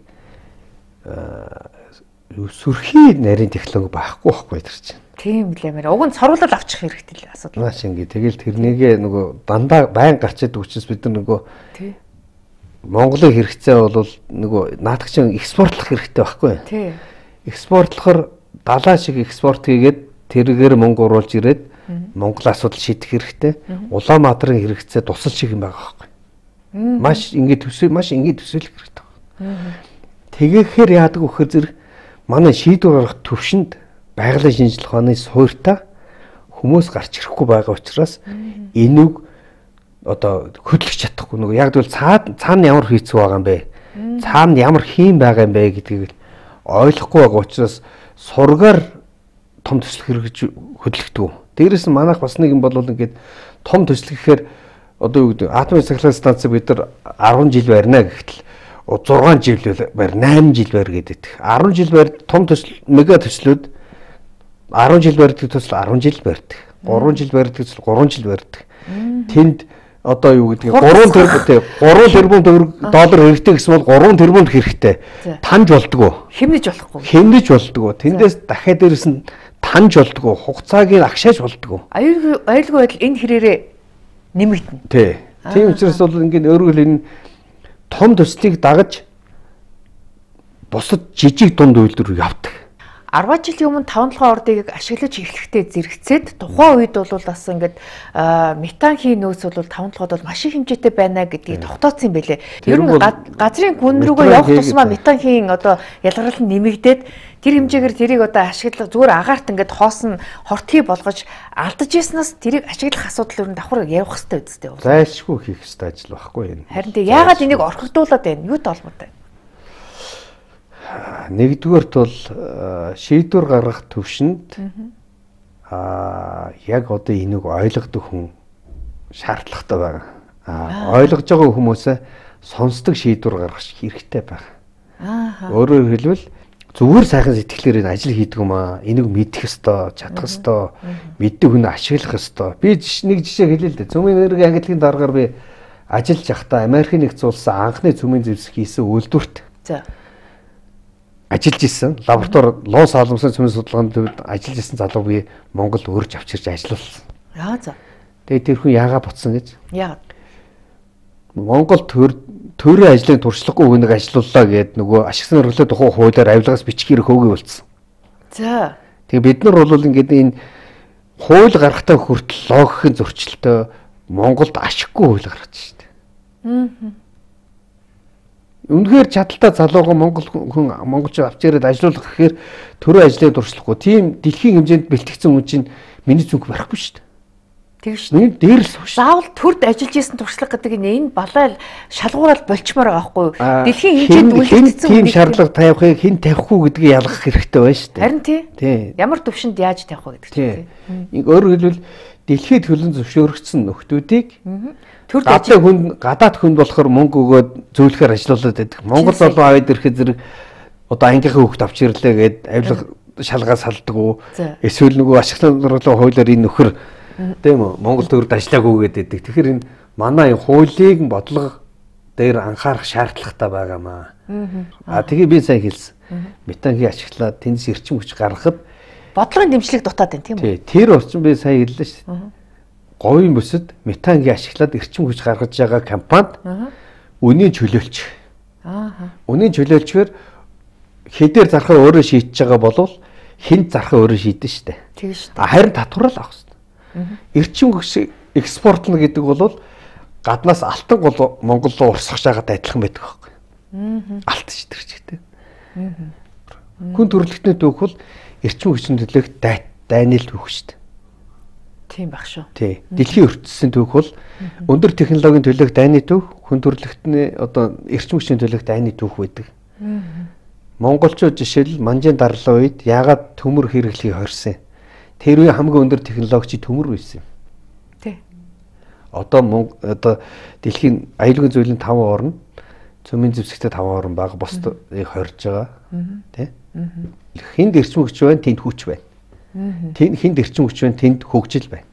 сүрхий нарийн технологи байхгүй тэр чинь.
Тийм л ямар. Уг нь цоруулал авчих хэрэгтэй л асуудал.
Маш ингэ. Тэгэл тэрнийгээ нөгөө дандаа байн гарч идэг учраас бид нар нөгөө Монголын хэрэгцээ бол нөгөө наадагчин экспортлох хэрэгтэй байхгүй.
Тий.
Экспортлохоор далаа шиг экспорт хийгээд тэргээр мөнгө оруулж ирээд Монгол асуудал шийдэх хэрэгтэй. Улаанбаатарын хэрэгцээ тусал шиг юм байгаа байхгүй. Маш ингэ төсөөлөх хэрэгтэй. Тэгэхэр яадаг вөхөр зэрэг манай шийдвэр гаргах төвшөнд байгалийн шинжилгээ ухааны суурьтай хүмүүс гарч ирэхгүй байгаа учраас энийг одоо хөдлөж чадахгүй нөгөө яг л цаана ямар хийцүү байгаа юм бэ? Цаана ямар хийм байгаа юм бэ гэдгийг ойлгохгүй байгаа учраас сургаар том төслөх хэрэгж хөдлөгдөв. Дээрээс нь манайх бас нэг юм бол ингээд том төслөх гэхээр одоо юу гэдэг атомын цахилгаан станц бид нар 10 жил барина гэхтэл 6 жил барь 8 жил барь гэдэг. 10 жил барь том төсөл мега төслүүд 10 жил барьдаг төсөл 10 жил барьдаг. 3 жил барьдаг төсөл 3 жил барьдаг. Тэнд одоо юу гэдэг 3 тэрбум доллар хэрэгтэй гэсэн бол 3 тэрбум хэрэгтэй. Таньж болдгоо. Хэмнэж болдгоо. Тэндээс дахиад дээрэс нь таньж болдгоо. Хугацааг нь агшааж болдгоо.
Аюулгүй байдал энэ хэрээрээ нэмэгдэнэ.
Тий. Тийм учраас бол ингээд өөрөөр хэл энэ том төслийг дагаж бусад жижиг дунд үйлдвэр явдаг.
10 жилийн өмнө 5-7 ордыг ашиглаж эхлэхдээ зэрэгцээд тухайн үед бол бас ингээд метан хий нөөц бол 5-7-д бол маш их хэмжээтэй байна гэдгийг тогтооцсон юм байлээ. Ер нь газрын гүн рүүгээ явах тусмаа метан хийн одоо ялгарл нь нэмэгдээд тэр хэмжээгээр тэрийг одоо ашиглах зүгээр агаарт ингээд хоосон хортхий болгож алдаж яснаас тэрийг ашиглах асуудал ер нь давхар явах хэрэгтэй үстэй.
Зайлшгүй хийх хэрэгтэй ажил байхгүй юм.
Харин тийм яагаад энийг орхигдуулаад байна? Юутай холбоотой?
Нэгдүгээрт бол шийдвэр гаргах төвшөнд яг одоо энийг ойлгодог хүн шаардлагатай байгаа. Ойлгож байгаа хүмүүсээ сонсдог шийдвэр гаргах хэрэгтэй байгаа. Өөрөөр хэлбэл зүгээр сайхан сэтгэлээр энэ ажил хийдэг юм аа. Энийг мэдэх ёстой, чадах ёстой, мэддэг хүн ашиглах ёстой. Би нэг жишээ хэлээ л дээ. Цөмийн энерги агентлагийн дараагаар би ажиллаж байхдаа Америкийн нэгдсэн улсын анхны цөмийн зэвсэг хийсэн үйлдвэрт ажиллаж исэн лаборатори Лос Алмсын цөмийн судалгааны төвд ажиллаж исэн залуу би Монгол өрж авчирч ажиллуулсан.
За.
Тэгээд тэр хүн яагаад буцсан гэж?
Яагаад?
Монгол төрийн ажлын туршлагагүй хүнийг ажиллууллаа гэд нөгөө ашигсан хөргөлөө тухайн хуулиар авилгаас бичгээр хөөгөө болцсон.
За.
Тэгээд бид нар бол ингээд энэ хууль гаргахтаа хүртэл логикийн зөрчилтөө Монголд ашиггүй хууль гаргаж штэ. Үнэхээр чадaltaй залуугаа монголч авч ирээд ажиллуулах гэхээр төрийн ажлыг дуршлахгүй. Тийм дэлхийн хэмжээнд бэлтгэгдсэн хүн чинь миний зүнх барахгүй шүү дээ.
Тэгш шүү.
Дээр л сууш.
Заавал төрд ажиллаж исэн туршлага гэдэг нь энэ балай шалгуураад болчмоор байгаа байхгүй юу? Дэлхийн хэмжээнд үйлдэгдсэн
тийм шаардлага тавихыг хэн тавихгүй гэдгийг ялгах хэрэгтэй байна шүү дээ.
Харин тий. Ямар төвшөнд яаж тавих вэ гэдэг
чинь тий. Өөрөөр хэлбэл дэлхийд хөлн зөвшөөрөгдсөн нөхдүүдийг гадаад хүнд болохоор мөнгө өгөөд зөвлөхөр ажиллаулаад байдаг. Монгол болоо аваад ирэхэд зэрэг одоо ангийнхаа хүүхд авч ирлээ гээд авилга шалгаа салдаг уу? Эсвэл нөгөө ашиглан дурлалын хуулиар энэ нөхөр тийм үү Монгол төгрөд ажиллаагүй гэдэг. Тэгэхээр энэ манай хуулийг бодлого дээр анхаарах шаардлагатай байгаамаа. Тэгээ би сайн хэлсэн. Метангийн ашиглаад тэндс эрчим хүч гаргахад
бодлогын дэмжлэг дутаад байна тийм үү?
Тэр учраас би сайн хэллээ шүү дээ. Говийн бүсэд метангийн ашиглаад эрчим хүч гаргаж байгаа компанид үнийн чөлөөлч. Үнийн чөлөөлчгөр хэдээр зархаа өөрөө шийдэж байгаа болвол хинт зархаа өөрөө шийдэн шүү дээ.
Тийм шүү дээ.
Харин татвараа л авах хэрэгтэй. Эрчим хүч экспортлно гэдэг бол гаднаас алтан гол Монгол руу урсгаж байгаад адилхан байдаг байхгүй. Алт ш тэр чигтэй. Хүн төрөлхтний түүх бол эрчим хүчний төлөөх дайнил түүх шүү дээ.
Тийм баг шүү.
Тий. Дэлхийн ертөнцийн түүх бол өндөр технологийн төлөөх дайны түүх, хүн төрөлхтний одоо эрчим хүчний төлөөх дайны түүх байдаг. Монголчууд жишээл манжийн дарлал үед яагаад төмөр хэрэглэхийг хорьсон? Тэр үе хамгийн өндөр технологич төмөр байсан юм.
Тий.
Одоо дэлхийн аюулгүй зүйлийн 5 орн цөмийн зэвсэгтэй 5 орн баг бусдыг хорьж байгаа. Тий. Хинд эрчим хүч байна, тэнд хүч байна. Хинд эрчим хүч байна, тэнд хөгжил байна.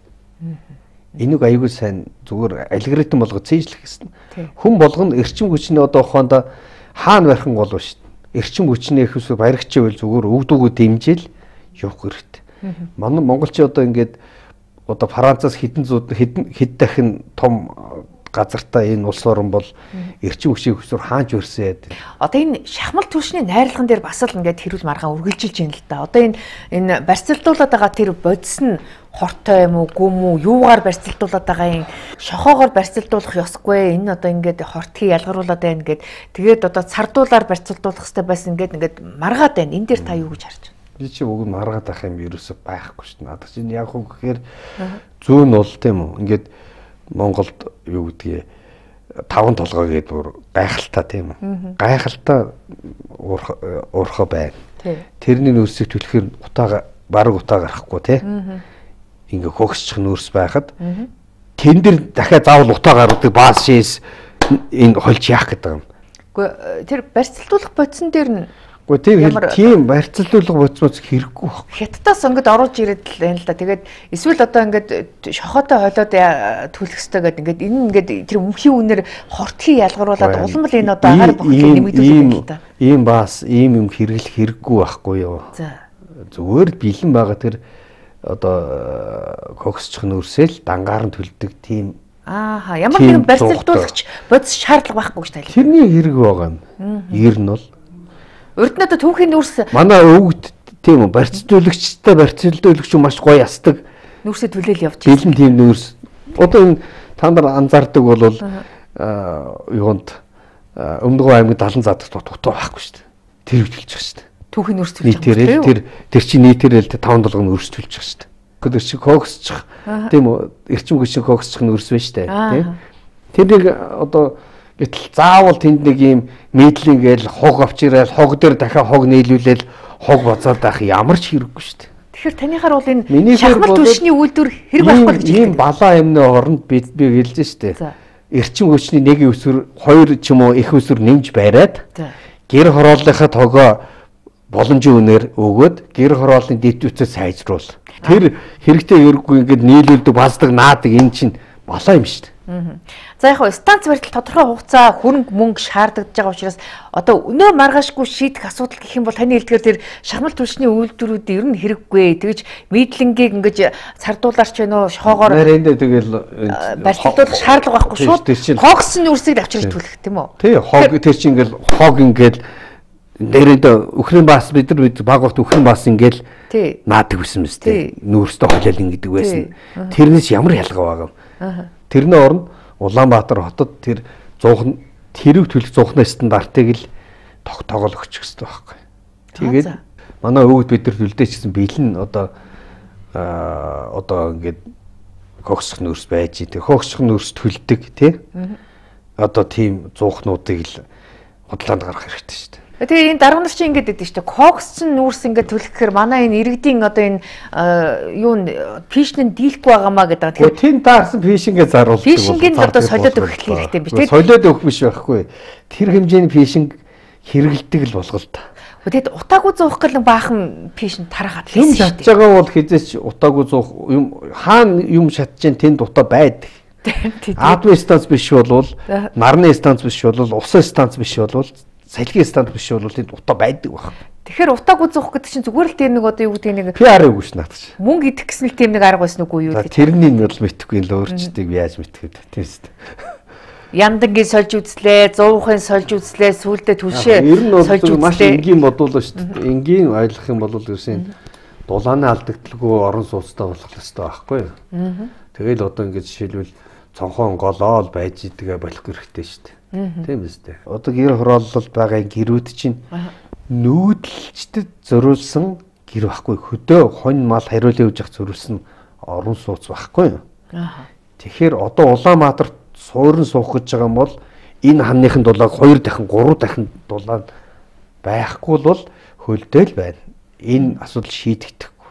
Энийг аюулгүй сайн зүгээр алгоритм болгож цээжлэх гэсэн. Хүн болгоно эрчим хүчний одоо ухаанд хаана барих гол ба шүү дээ. Эрчим хүчний их ус баригч байвал зүгээр өвдөгөө дэмжээл явах хэрэгтэй. Манай монголчууд одоо ингээд одоо Францаас хэд дахин том газартаа энэ улс орн бол эрчим хүчийг өсвөр хаанч өрсөн яа.
Одоо энэ шахмал түвшний найрлаган дээр бас л ингээд хэрүүл маргаан үргэлжилж байна л да. Одоо энэ барьцалдуулаад байгаа тэр бодис нь хортой юм уу, гүм үү, юугаар барьцалдуулаад байгаа юм, шохоогоор барьцалдуулах ёсгүй. Энэ одоо ингээд хортгийг ялгаруулад байна гэд. Тэгээд одоо цардуулаар барьцалдуулах хэрэгтэй байсан ингээд маргаад байна. Энэ дээр та юу гэж харж байна?
Би чи уг нь маргаад ах юм ерөөсөй байхгүй шүү дээ. Надад чинь яг уу гэхээр зүүн бол тийм үү. Ингээд Монголд юу гэдгийг 5 толгой гэдэг бүр гайхалтай тийм үү. Гайхалтай уурхаа байна. Тэрний нөөцийг түлхэхээр бараг утаа гарахгүй тийм. Ингээ хөгсчих нөөц байхад тэн дээр дахиад заавал утаа гаргадаг бааз шээс энэ хольж яах гэдэг юм.
Гэхдээ тэр барьцалдуулах бодисон дээр нь
Гэхдээ тийм барьцалдуулах бодис хэрэггүй байна.
Хятадаас ингээд оруулж ирээд л байна л да. Тэгээд эсвэл одоо ингээд шохоотой хойлоод түлэх хэрэгтэй гэдэг ингээд энэ ингээд тэр өмхийн үнээр хортхий ялгаруулад улам л энэ одоо агаар бохлыг нэмэгдүүлэх юм л да.
Ийм бас ийм юм хэрэглэх хэрэггүй байхгүй юу?
За.
Зүгээр л бэлэн байгаа тэр одоо коксчих нөрсөл дангаар нь төлдөг тийм
ямар нэгэн барьцалдуулагч бодис шаардлага байхгүй гэж тайлбар.
Тэрний хэрэг байгаа юм. Ер нь бол
урд нь одоо түүхийн нүүрс
манай өвгд тийм үү барьцалдуулагч маш гоё ясдаг.
Нүүрсээ түлээл явж байна.
Бэлэн тийм нүүрс. Одоо энэ та нар анзаардаг бол юунд Өмнөдгөө аймаг 70 задагт дутуу байхгүй шүү дээ. Тэр хөвтөлж байгаа шүү дээ.
Түүхийн нүүрс төлж байгаа.
Тэр чинь нийтээрэл 5 толгойн нүүрс төлж байгаа шүү дээ. Тэр чинь коксчих тийм үү эрчим хүчний коксчих нүүрс байна шүү дээ. Тийм. Тэрийг одоо гэтэл заавал тэнд нэг юм мэдлэн гээл хог авч ирээл хог дээр дахиад хог нийлүүлээл хог боцоод байх ямар ч хэрэггүй шүү дээ.
Тэгэхээр танийхаар бол энэ шахмал түвшний үйлдвэр хэрэг байхгүй гэж
ийм балаа юмны оронд би хэлж штэ. Эрчим хүчний нэг өсвөр 2 ч юм уу их өсвөр нэмж байраад гэр хорооллынхаа тогоо боломжийн үнээр өгөөд гэр хорооллын дэвтүүцээ сайжруул. Тэр хэрэгтэй хэрэггүй ингээд нийлүүлдэг бааздаг наадаг энэ чинь балаа юм штэ.
За яг хөө станц барьтал тодорхой хугацаа хөрөнгө мөнгө шаардлагаж байгаа учраас одоо өнөө маргаашгүй шийдэх асуудал гэх юм бол таны хэлдгээр тэр шахмал түвшний үйлдвэрүүд ер нь хэрэггүй. Тэгэж мэдлэнгийг ингэж цардуулаарч байна уу шоогоор
тэгэл
барьцалдуулах шаардлага байхгүй шууд коксны үрсийг авчирч түлхэх тийм үү?
Тий хог тэр чинь ингээл хог ингээл нэрээ өхрийн бас бид нар баг багт өхрийн бас ингээл наадаг байсан мэт тий нүүрстэй холиал ингэдэг байсан. Тэрнээс ямар ялгаа байгаа юм? Тэрний оронд Улаанбаатар хотод тэр тэрэг төлөх зуухны стандартыг л тогтоогол өгчих хэрэгтэй байхгүй. Тэгээд манай өвгд бид нар төлдөөчсэн бэлэн одоо ингээд хогсох нөөц байж идэг. Хогсох нөөц төлдөг тий. Одоо тийм зуухнуудыг л бодлоонд гаргах хэрэгтэй шүү дээ.
Тэгээ энэ дарга нар чинь ингэж гэдэг шүү дээ. Кокс чинь нүүрс ингээд төлөх гэхээр манай энэ иргэдийн одоо энэ юу фишнэн дийлэхгүй байгаамаа гэдэг.
Тэгэхээр тийм таарсан фишингээ заруулдаг.
Фишингийн л одоо солиод өгөх хэрэгтэй биш тийм.
Солиод өгөх биш байхгүй. Тэр хэмжээний фишинг хэрэгэлдэг л болголт.
Тэгээд утаагүй зуух гэл баахан фишн тарахад
юм шатж байгаа бол хизээч утаагүй зуух юм хаана юм шатж जैन тэнд утаа байдаг. Админ станц биш болвол нарны станц биш болвол усан станц биш болвол салхи станц биш болвол тэнд утаа байдаг баг.
Тэгэхээр утаагүй зуух гэдэг чинь зүгээр л тэр нэг одоо юу гэдэг нэг
PR үгүй ш наадах чинь.
Мөнгө идэх гэсэн л тийм нэг арга байсан үгүй юу
гэдэг. Тэрний нь бол мэдхгүй л өөрчдгийг яаж мэдэх вэ тийм үст.
Яндангийн сольж үзлээ, 100-ын сольж үзлээ, сүулдэ түлшээ
сольж үзлээ. Маш энгийн бодуулна шүү дээ. Энгийн ойлгох юм бол ерөөсөн дулааны алдагдaltaгүй орон сууцтай болох хэрэгтэй байхгүй юу? Тэгэл одоо ингэж жишээлбэл цонхон голоол байж идэгэ болох хэрэгтэй шүү дээ. Тийм үстэй. Одоо гэр хорооллол байгаа гэрүүд чинь нүүдэлчдэд зориулсан гэр байхгүй хөдөө хонь мал хариулын явж явах зориулсан орон сууц байхгүй юу? Тэгэхээр одоо Улаанбаатар суурин суух гэж байгаа юм бол энэ ханныхын дулааг 2 дахин 3 дахин дулаан байхгүй бол хөлдөөл байна. Энэ асуудал шийдэгдэхгүй.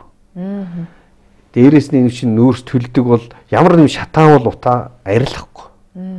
Дээрээс нь энэ чинь нүүрс төлдөг бол ямар нэгэн шатаан бол утаа арилгахгүй.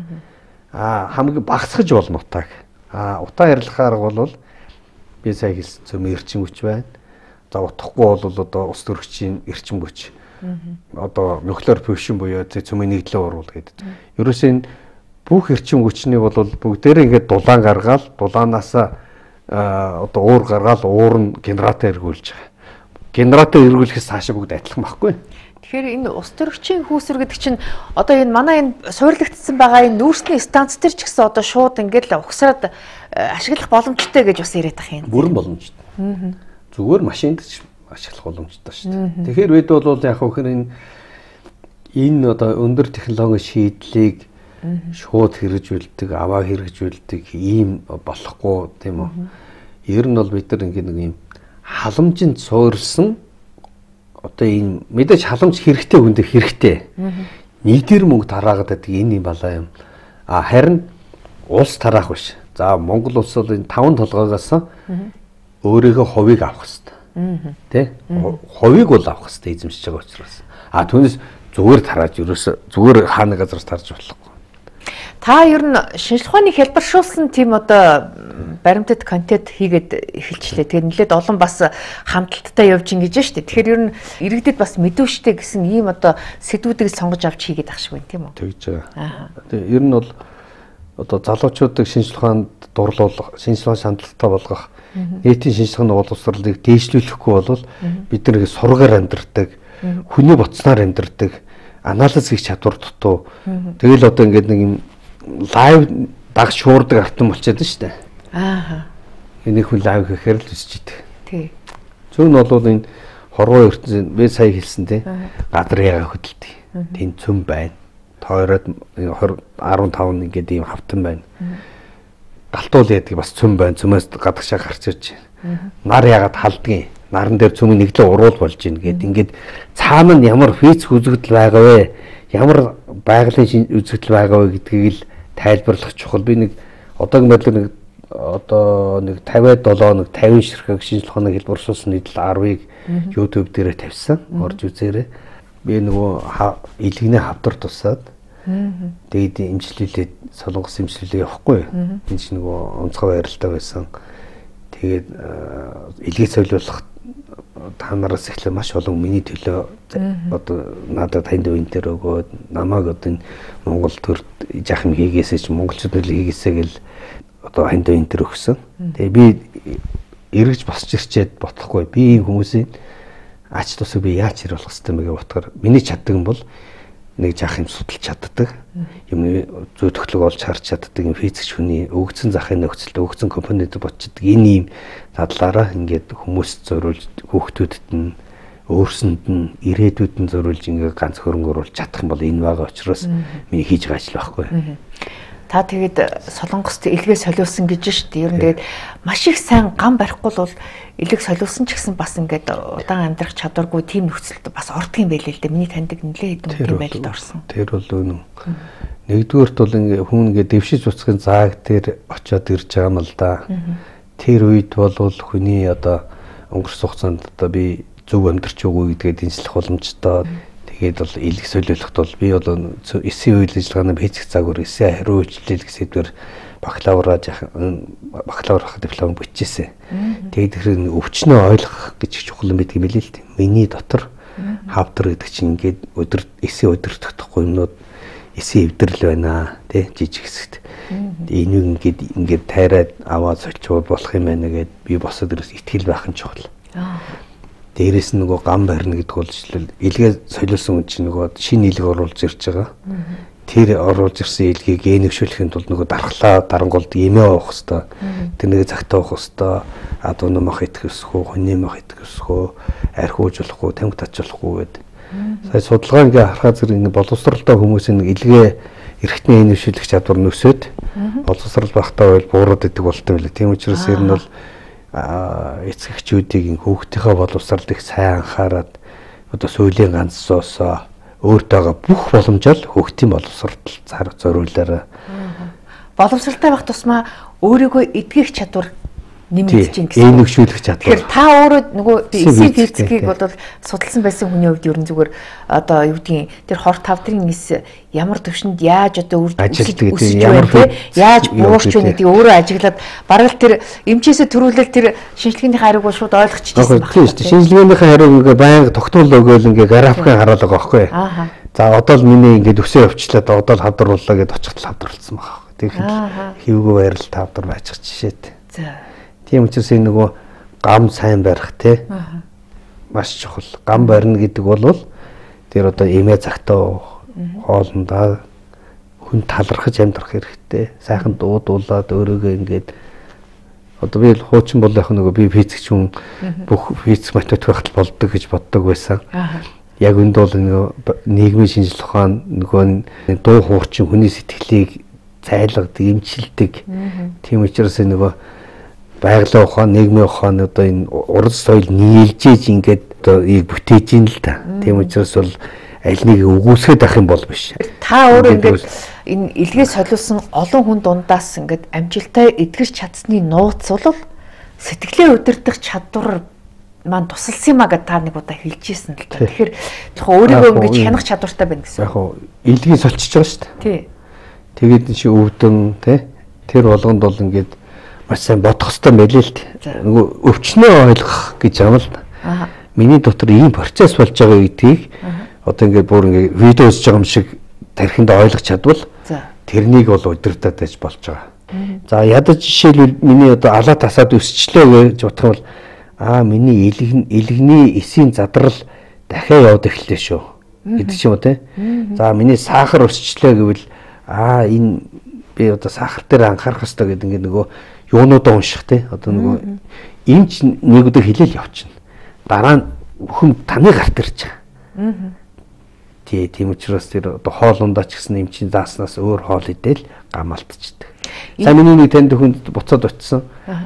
Хамгийн багасгаж болно утааг. Утаа арилгахаар бол би сая хэлсэн цөм эрчим хүч байна. За утахгүй бол одоо ус төрөгчийн эрчим хүч. Одоо нөхлөөр фьюшн буюу цөмийн нэгдлээ уруул гэдэг. Ерөөсөө бүх эрчим хүчний бол бүгдээрээ ингээд дулаан гаргаал, дулаанаас одоо уур гаргаал, уур нь генератор эргүүлж байгаа. Генератор эргүүлэхээс цаашаа бүгд адилхан байхгүй.
Тэгэхээр энэ ус төрөгчийн хүүсвэр гэдэг чинь одоо энэ манай энэ суйрлагдсан байгаа энэ нүүрсний станц төр ч гэсэн одоо шууд ингээд угсраад ашиглах боломжтой гэж бас яриад байгаа юм.
Бүрэн боломжтой. Зүгээр машинд ч ашиглах боломжтой шүү дээ. Тэгэхээр бид бол яг хөхөр энэ одоо өндөр технологийн шийдлийг шууд хэрэгжүүлдэг, аваа хэрэгжүүлдэг ийм болохгүй тийм үү. Ер нь бол бид нар ингэ нэг юм халамжинд суурилсан одоо энэ мэдээж халамж хэрэгтэй хүндээ хэрэгтэй. Нийтээр мөнгө тараагаад байдаг энэ юм балаа юм. Харин улс тараах биш. За Монгол улс бол энэ 5 толгоогоос өөрийнхөө хувийг авах хэрэгтэй. Тэ? Хувийг бол авах хэрэгтэй эзэмшиж байгаа учраас. Түүнээс зүгээр тарааж ерөөсө зүгээр хаана газраас тарж болохгүй.
Та ер нь шинжлэх ухааны хэлбэршүүлсэн тийм одоо баримтат контент хийгээд эхэлчлээ. Тэгэхээр нэлээд олон бас хамталттай явж ингэж штэ. Тэгэхээр ер нь иргэдэд бас мэдвэштэй гэсэн ийм одоо сэдвүүдийг сонгож авч хийгээд ах шиг байна тийм үү?
Тэгж байгаа. Тэгээ ер нь бол одоо залуучуудыг шинжлэх ухаанд дурлуулах, шинжлэх ухааны сандалттай болгох, нийтийн шинжлэх ухааны боловсролыг дээшлүүлэхгүй бол бид нар сургаар амьдардаг, хүний боцноор амьдардаг, анализ хийх чадвар дутуу. Тэгэл одоо ингээд нэг юм лайв даг шуурдаг автом болчиход шүү дээ. Энийг хүн лайв гэхээр л үсэж идэг.
Тий.
Зүүн бол энэ хорвоо ертөнцийн би сая хэлсэн тий. Гадар яга хөдөлдөг. Тэнд цөм байна. Тойроод 15 ингээд ийм хавтан байна. Галтуул яадаг бас цөм байна. Цөмөөс гадагшаа гарч ирж байна. Нар ягаад халдгийн. Наран дээр цөмийн нэглээ уруул болж ийн гэд ингээд цаана нь ямар физик үзэгдэл байгаа вэ? Ямар байгалийн үзэгдэл байгаа вэ гэдгийг л тайлбарлах чухал. Би нэг одоогийн байдлаар нэг одоо нэг 57 нэг 50 ширхэг шинжлэх ухааны хэлбэршүүлсэн нийтлэл 10-ыг YouTube дээрээ тавьсан. Орж үзээрэй. Би нөгөө илгэний хавдар тусаад тэгээд имжлүүлээд солонгос имжлүүлээ явахгүй. Энэ ч нөгөө онцгой байралтай байсан. Тэгээд илгээ цойлуулах та нараас эхлээ маш олон миний төлөө одоо надад танд үнтер өгөөд намайг одоо Монгол төрд жах юм хийгээсэй чи монголчууд л хийгээсэй гэл одоо ханд үнтер өгсөн. Тэгээ би эргэж босч ирчээд бодлохгүй би ийм хүмүүсийн ач тусыг би яаж хариулах хэвтэй мгээ бодохоор миний чаддаг юм бол нэг жах юм судалж чаддаг юм зүй төглөг олж харж чаддаг юм физикч хүний өгцөн захын нөхцөлд өгцөн компонент ботчдаг энэ ийм дадлаараа ингээд хүмүүс зориулж хүүхдүүдэд нь өөрсөнд нь ирээдүйд нь зориулж ингээд ганц хөрөнгө оруулж чадах юм бол энэ байгаа учраас миний хийж байгаа ажил байхгүй.
Та тэгээд Солонгост илгээ солиулсан гэж шүү дээ. Ер нь тэгээд маш их сайн гам барихгүй бол илэг солиулсан ч гэсэн бас ингээд удаан амьдрах чадваргүй тийм нөхцөлд бас ордгийн байлээ л дээ. Миний таньдаг нэлээд хэдэн тийм байдалд орсон.
Тэр бол үнэн. Нэгдүгээрт бол ингээ хүн ингээ дэвшиж уцхын зааг дээр очиод ирж байгаа юм л да. Тэр үед бол хүний одоо өнгөрсөн хугацаанд одоо би зөв амьдарч байгуу гэдгээ дэнслэх боломжтой. Тэгээд бол илэг солиулахд бол би бол эсийн үйл ажиллагааны бэцэг цагаар эсийн хариу үйлчлэл гэсэн сэдвээр бакалаврах диплом бичижсэн. Тэгээд тэр өвчнөө ойлгох гэж чухал юм байдаг юм билээ л дээ. Миний дотор хавтар гэдэг чинь ингээд эсийн өдөртөхгүй юмнууд эсийн эвдрэл байна тий жижиг хэсэгт. Энийг ингээд тайраад аваад сочвол болох юм байна гэд би босоод ирээс итгэл байх нь чухал. Дээрээс нь нөгөө гам барина гэдэг бол жишээл илгээ солиулсан хүн чинь нөгөө шинэ илэг оруулж ирж байгаа. Тэр оруулж ирсэн илгийг генэгшүүлэхийн тулд нөгөө дархлаа дарангуулд эмээ авах хэвээр. Тэр нэг цагтаа авах хэвээр. Адуу мах идэх өсгөө, хүний мах идэх өсгөө, архиуж болохгүй, тамхи татчихлахгүй гэдэг. Сая судалгаа ингээ харахад зэрэг ингээ боловсралтай хүмүүсийн илгээ эрхтний генэгшүүлэх чадвар нөсөөд боловсрал багтаа бол буураад идэг болтой байлаа. Тийм учраас ер нь бол эцэгчүүдийн хүүхдийнхээ боловсрал их сайн анхаарад одоо сүүлийн ганцсоосоо өөртөөгөө бүх боломжоор хүүхдийн боловсролд зориулаарай.
Боловсралтай байх тусмаа өөрийгөө эдгэх чадвар нэмэгдэж чинь гэсэн.
Генэгшүүлэх чадвар.
Тэгэхээр та өөрөө нөгөө эсийн физикийг бодвол судалсан байсан хүний хувьд ерөн зүгээр одоо юу гэдгийг тэр хор тавдрын эс ямар төвшөнд яаж одоо үсэж байна те яаж буурч байна гэдгийг өөрөө ажиглаад бараг л тэр эмчээсээ төрүүлэл тэр шинжилгээний хариуг бол шууд ойлгочихжээ байна.
Тийм шүү дээ. Шинжилгээний хариуг ингээ байнга тогтмол өгөөл ингээ графикын хараалга байхгүй. За одоо л миний ингээ өсөө явчлаад одоо л хавдарууллаа гэд очихт хавдаруулсан байгаа. Тэгэхээр хөвгөө байрал тавдар байчих жишээтэй.
За.
Тийм учраас энэ нөгөө гам сайн барих те маш чухал. Гам барина гэдэг бол тэр одоо эмээ цагтаа хоолндоо хүн талархаж амьдрах хэрэгтэй. Сайхан дуудуулаад өөрийгөө ингээд одоо би хуучин бол яг нөгөө би физикч хүн бүх физик математик байхад болдог гэж боддог байсан. Яг үнд бол нөгөө нийгмийн шинжилгээ ухаан нөгөө дуу хуурчин хүний сэтгэлийг зайлгадаг, эмчилдэг. Тийм учраас нөгөө байгалийн ухаан, нийгмийн ухаан одоо энэ уран соёл нийлжээж ингээд одоо ийг бүтээж ийн л та. Тийм учраас бол аль нэг үгүйсгээд ах юм бол биш.
Та өөрөө ингээд энэ илгээ солиулсан олон хүн дундаас ингээд амжилттай эдгэрч чадсны нууц бол сэтгэлээ удирдах чадвар маань тусалсан юм а гэж та нэг удаа хэлжсэн л та. Тэгэхээр өөрийгөө ингэж хянах чадвартай байна гэсэн.
Яг хоо илгийг соличж байгаа шүү дээ.
Тий.
Тэгээд чи өвдөн тий тэр болгонд бол ингээд маш сайн бодох хэрэгтэй байлээ л дээ. Нөгөө өвчнөө ойлгох гэж юм л. Миний дотор ийм процесс болж байгаа гэдгийг одоо ингээд бүр ингээд видео үзэж байгаа юм шиг тархинд ойлгох чадвал тэрнийг бол удирдах байж болж байгаа. За ядаж жишээлбэл миний одоо алаа тасаад өсчлөө гэж бодох юм бол миний илэгний эсийн задрал дахиад яваад эхэллээ шүү гэдэг ч юм уу те. За миний сахар өсчлөө гэвэл энэ би одоо сахар дээр анхаарах хэрэгтэй гэдэг ингээд нөгөө юунуудаа унших те одоо нөгөө эмч нэг өдөр хэлээл явчихна. Дараа нь бүхэн таны гарт ирж байгаа. Тийм учраас тэр одоо хоолундаа ч гэсэн эмчийн зааснаас өөр хоол идэл гам алдчихдаг. Сайн миний нэг танд хүнд буцаад очсон.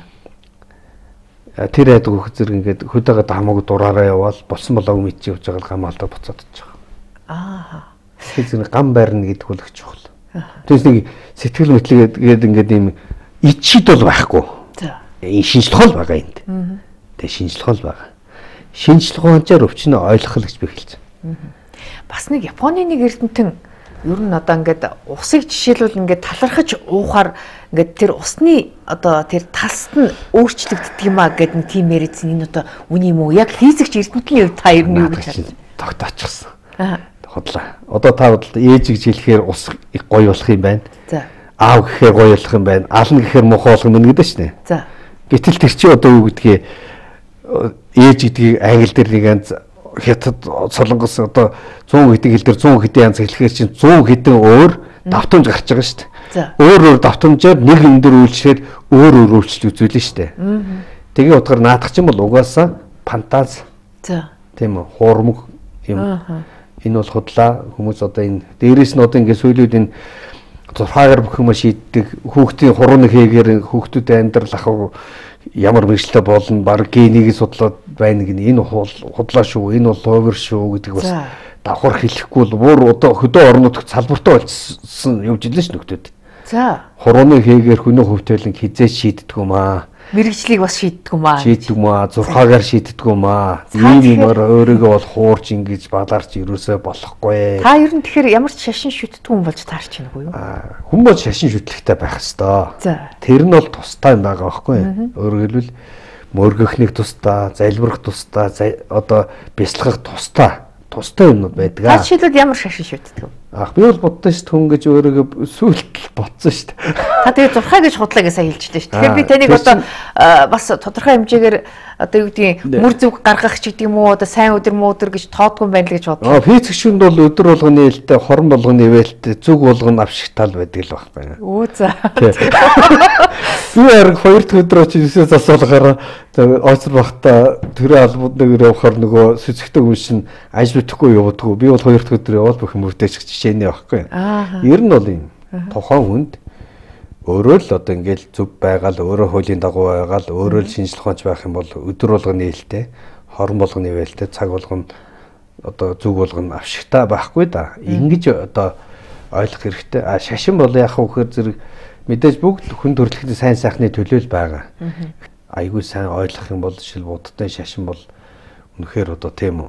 Тэр айдаг хөх зэрэг ингээд хөдөөд хамаагүй дураараа явбал болсон болоогүй мэд чи явж байгаа гам алдаа буцаад очиж байгаа. Тэр зэрэг гам байрна гэдэг бол их чухал. Тэрс нэг сэтгэл мэтлэгээд ингээд ийм ичид бол байхгүй. Энэ шинжлэх ухаан байгаа энд. Тэгээ шинжлэх ухаан байгаа. Шинжлэх ухаанчаар өвчнөө ойлгох л гэж би хэлж байна.
Бас нэг Японы нэг эрдэмтэн ер нь одоо ингээд усыг жишээлбэл ингээд талархаж уухаар ингээд тэр усны одоо тэр талст нь өөрчлөгддөг юм а гэдэг нэг тийм яриадсан. Энэ одоо үний юм уу? Яг физикч эрдэмтний хувьд та ер нь юу гэж бодож
тогтоочихсон. Хотлоо. Одоо та бодол ээж гэж хэлэхээр ус их гоё болох юм байна.
За.
Аав гэхээр гоё болох юм байна. Ална гэхээр муухай болох юм байна гэдэг шнэ.
За.
Гэтэл тэр чи одоо юу гэдгийг ээж гэдгийг англи дээр нэг янз хятад солонгос одоо 100 хэдэн хэл дээр 100 хэдэн янз хэлэхээр чинь 100 хэдэн өөр давтамж гарч байгаа шүү дээ. Өөр давтамжаар нэг юм дээр үйлчлэхээр өөр үйлчлэл үзүүлнэ шүү дээ. Тэгээ утгаар наадах чинь бол угаасаа фантаз.
За.
Тийм үү? Хуурмаг юм. Энэ бол худлаа хүмүүс одоо энэ дээрээс нь одоо ингээд сөүлүүд энэ зурхаагаар бүх юм шийддэг, хүүхдийн хурууны хийгээр хүүхдүүдийн амьдрал ахав ямар мэржлээ болно, баг генийг судлаад байна гин энэ худлаа шүү, энэ бол хувир шүү гэдэг бас давхар хэлэхгүй бол бүр одоо хөдөө орнууд салбартаа болчихсон явж илээ ш нөхдөөд.
За.
Хурууны хийгээр хүний хөвтөлн хизээж шийддэг юм аа.
Мэргэжлийг бас шийддэг юм аа.
Шийддэг юм аа, зурхаагаар шийддэг юм аа. Ийм юмар өөрийгөө бол хуурж ингэж балаарч ирөөсөө болохгүй.
Та ер нь тэгэхээр ямар ч шашин шүтдэг хүн болж таарч байна уу юу?
Хүн бол шашин шүтлэгтэй байх хэвээр.
За.
Тэр нь бол тустай юм байгаа байхгүй юу? Өөрөөр хэлбэл мөргөхнийг тустай, залбирах тустай, одоо бяцлахах тустай юмнууд байдаг.
Та жишээлбэл ямар шашин шүтдэг вэ?
Би бол бодсон шүү дээ хүн гэж өөрийгөө сүулт бодсон шүү дээ.
Та тэгээ зурхаа гэж худлаа гэж сайн хэлжлээ шүү. Тэгэхээр би таныг одоо бас тодорхой хэмжээгээр одоо юу гэдгийг мөр зүг гаргах ч гэдэг юм уу одоо сайн өдөр мөөдөр гэж тоодгүй байна л гэж бодлоо.
Физикчүнд бол өдөр болгоны ээлтэй, хорон болгоны ивэлтэй, зүг болгоно авшиг тал байдаг л байхгүй.
Өө за.
Би яг 2 дахь өдөр очиж өсөө засуулахаараа ойцор бахта төрөө албаднаар явахаар нөгөө сүцгтэй хүн шин аж битгэхгүй явуудгүй. Би бол 2 дахь өдөр яваад бүх юм үрдээч жишээний байхгүй. Ер нь бол юм. Тухайн хүнд өөрөө л одоо ингээл зүг байгаал, өөрөө хуулийн дагуу байгаал, өөрөө л шинжлэх ухаанч байх юм бол өдөр болгоны ээлтэй, хорон болгоны ээлтэй, цаг болгоно одоо зүг болгоно авшигтай байхгүй да. Ингэж одоо ойлгох хэрэгтэй. Шашин бол яг хөөхөр зэрэг мэдээж бүгд хүн төрөлхтний сайн сайхны төлөөл байгаа. Айгүй сайн ойлгох юм бол жишээл будтай шашин бол үнэхээр одоо тийм үү.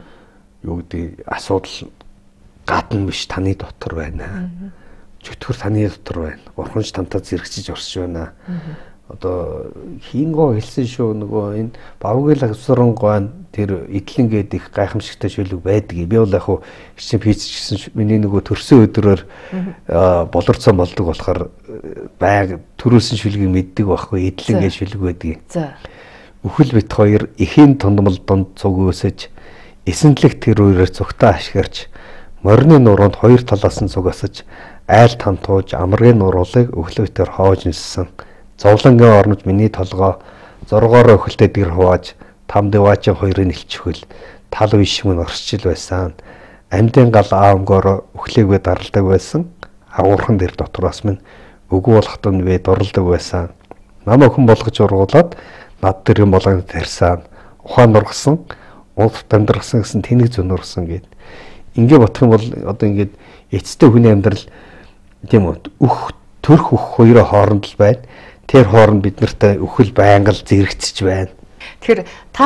Юу гэдэг асуудал гадна биш таны дотор байна. Чөтгөр таны дотор байна. Бурхан ч тантаа зэрэгчиж орсож байна. Одоо хингоо хэлсэн шүү нөгөө энэ бавгэл агсрангуан тэр эдлэнгээд их гайхамшигтай шүлэг байдаг. Би бол яг хуу хичээн физикчсэн миний нөгөө төрсөн өдрөөр болорцсон болдог болохоор байг төрүүлсэн шүлгийг мэддэг байхгүй эдлэнгээд шүлэг байдаг. За. Үхэл бит хоёр эхийн тунмал донд цуг өсөж эсэнтлэг тэр үерээр цугтаа ашгарч морины нуруунд хоёр талаас нь цуг асаж айл там тууж амргийн нуруулыг өглөөтөр хоож ниссэн. Зовлонгийн орнож миний толгоо зургаараа өхөлтэй дэр хувааж там дэваажин хоёрыг нэлчихвэл тал үе шиг нь орсчил байсан. Амьдын гал аамгоор өхлөөгөө даралдаг байсан. Агуурхан дээр дотроос минь өгөө болоход нь вэ дурлдаг байсан. Намаа хүн болгож ургуулад над дээр юм болгоно тарьсан. Ухаан нургасан, уут амьдрсан гэсэн тэнэг зөнөрсөн гэд. Ингээ бодох юм бол одоо ингээд эцтэй хүний амьдрал тийм үү төрх өх хоёроо хооронд л байна. Тэр хооронд бид нартай үхэл байнга л зэрэгцэж байна.
Тэгэхээр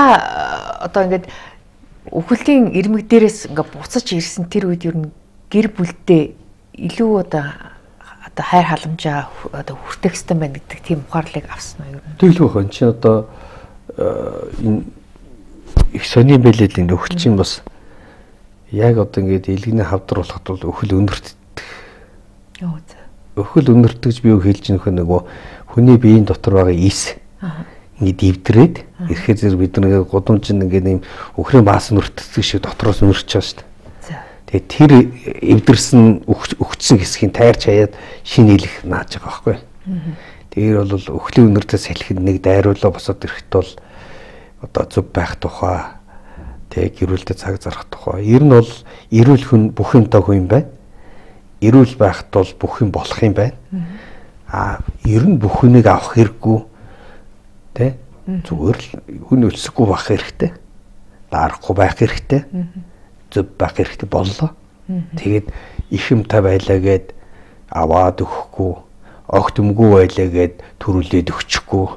та одоо ингээд үхлийн ирмэг дээрээс ингээд буцаж ирсэн тэр үед ер нь гэр бүлдээ илүү одоо хайр халамжаа одоо хүртэх хэрэгтэй байна гэдэг тийм ухаарлыг авсан уу ер нь?
Тэглэх байх. Чи одоо энэ их сони бэлээд энэ үхэлчин бас яг одоо ингээд илгэний хавдар болоход бол үхэл өнөртдөг.
Оо за.
Үхэл өнөртдөг гэж би юу хэлж байгаа нөгөө хүний биеийн дотор байгаа ис ингээд дэвдрээд ирэхээр зэрэг бид нэг гудамжинд ингээд юм өхрийн маас нүртдэг шиг дотроос нүрч байгаа шүү дээ. Тэгээ тэр эвдэрсэн өгцсөн хэсгийг тайрч хаяад шинэ хэлэх нааж байгаа байхгүй. Тэр бол өхлийн өнөртөөс салхинд нэг дайруулаа босоод ирэхэд бол одоо зүв байх тухай тэг гэрүүлдэ цаг зарах тухай. Ер нь бол эрүүл хүн бүх юмтай хүн юм байна. Эрүүл байхад бол бүх юм болох юм байна. Ер нь бүх хүнийг авах хэрэггүй. Тэ? Зүгээр л хүн өлсөхгүй байх хэрэгтэй. Дарахгүй байх хэрэгтэй. Зүв байх хэрэгтэй боллоо. Тэгээд их юмтай байлаа гэд аваад өгөхгүй, огт өмгүй байлаа гэд төрүүлээд өгчихгүй.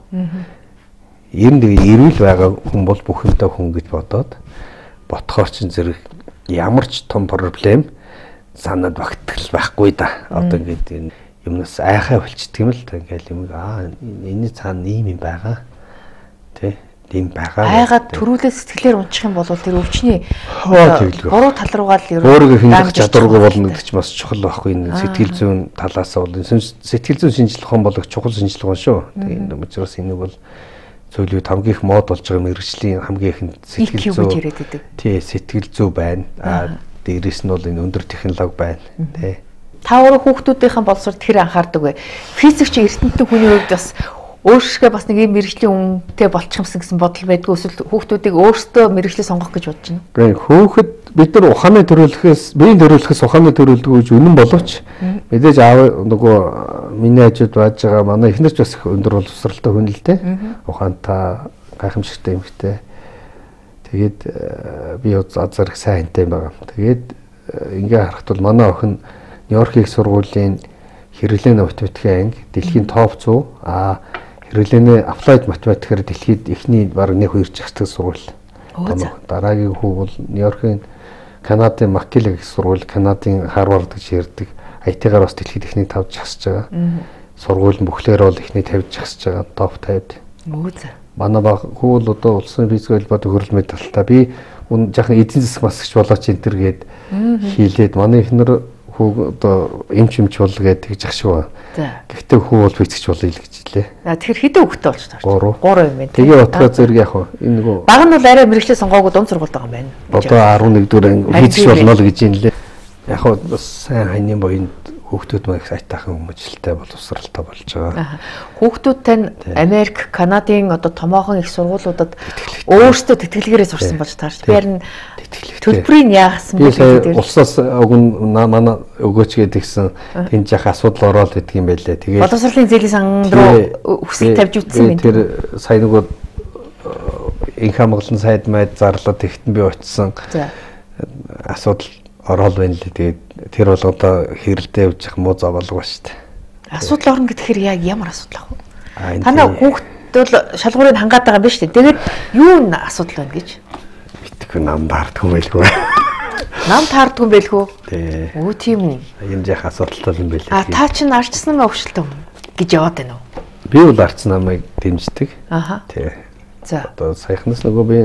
Ер нь тэгээд эрүүл байгаа хүн бол бүх юмтай хүн гэж бодоод ботхоор чин зэрэг ямар ч том проблем санаад багтгал байхгүй да. Одоо ингээд энэ юмнаас айхаа болчихдөг юм л та ингээл юм энэ цаана ийм юм байгаа. Тэ? Тийм байгаа.
Айгаад төрүүлээ сэтгэлээр унчих юм бол тэр өвчний буруу тал руугаа л
өөрийгөө хэмжих чадваргүй болно гэдэг чинь бас чухал байхгүй. Энэ сэтгэл зүйн талаас бол сэтгэл зүйн шинжилгээ ухаан болог чухал шинжилгээ шүү. Тэгээд учраас энийг бол зөвлөд хамгийн их мод болж байгаа мэрэгжлийн хамгийн ихэнд сэтгэл зүй. Тий, сэтгэл зүй байна. Дээрээс нь бол энэ өндөр технологи байна. Тэ.
Та өөрөө хүүхдүүдийнхэн боловсрол тэр анхаардаг вэ? Физикч эрдэмтэн хүний хувьд бас өөрсгөө бас нэг юм мэрэгжлийн үнэтэй болчих юмсан гэсэн бодол байдгүй эсвэл хүүхдүүдийг өөрсдөө мэрэгчлээ сонгох гэж бодож байна.
Гэхдээ хүүхэд бид нар ухааны төрөлхөөс биеийн төрөлхөөс ухааны төрөлдөг гэж үнэн боловч мэдээж аав нөгөө миний хажууд байж байгаа манай эхнэрч бас их өндөр боловсралтай хүн л дээ. Ухаантай гайхамшигтай эмэгтэй. Тэгээд би зарах сайн хэнтэй байгаа. Тэгээд ингээ харахад бол манай охин Нью-Йорк их сургуулийн хэрэглээний математикийн анги дэлхийн топ 100 хэрэглээний applied математикээр дэлхийд эхний баг 1-2 жигсдэг сургууль. Дараагийн хүү бол Нью-Йоркийн Канадын Маккелли их сургууль, Канадын Харвард гэж ярьдаг. IT-гаар бас дэлхийд эхний 5 жигсэж байгаа. Сургууль нь бүхлээр бол эхний 50 жигсэж байгаа. Топ 50-д. Манай баг хүү бол одоо улсын физик холбоо төгрөл медальтай. Би жаахан эдийн засаг масагч болооч энэ төр гээд хийлээд манай эхнэр хүү одоо эмч бол гээд тэгж ах шиг байна. Гэхдээ хүү бол физикч болъё л гэж хэлээ.
Тэгэхээр хэдэн хүүхдтэй болж байгаа вэ? 3 юм байна.
Тэгээ утгаа зэрэг яг энэ нөгөө
баг нь бол арай мэрэгчлээ сонгоогүй дунд сургуульд байгаа юм байна.
Одоо 11 дугаар анги физикч болно л гэж юм лээ. Яг хөө бас сайн хаяны боёнд хүүхдүүд маань их айтаахан хүмүүжлэлтэй боловсралтай болж байгаа.
Хүүхдүүд тань Америк, Канадын одоо томоохон их сургуулиудад өөрсдөө тэтгэлгээрээ сурсан болж таарч. Би харин төлбөрийг яасан бэ гэдэг.
Улсаас манай өгөөч гэдгийгсэн тэнд яах асуудал ороод идэх юм байлээ. Тэгээд
боловсролын зээлийн сан руу хүсэл тавьж үтсэн юм.
Тэр сая нөгөө инх хамгаалсан сайд майд зарлаад тэгтэн би очисон. Асуудал ороод байна л тэгээд тэр бол одоо хэрэлдээ явж явах муу зовоолго ба штэ.
Асуудал орно гэхээр яг ямар асуудал ах вэ? Танай хүүхд бол шалгуурыг хангаад байгаа юм байна штэ. Тэгээд юу н асуудал байна гэж?
Мэдгүй нам таардгүй байлгүй.
Нам таардгүй юм байлгүй.
Тий.
Өө тийм үү.
Юм яах асуудалтай юм байлээ.
Та чинь арчсан намаа өвчлөлтөө гэж яваад байна уу?
Би бол арчсан намайг дэмждэг. Тий.
За.
Одоо саяхнаас нөгөө би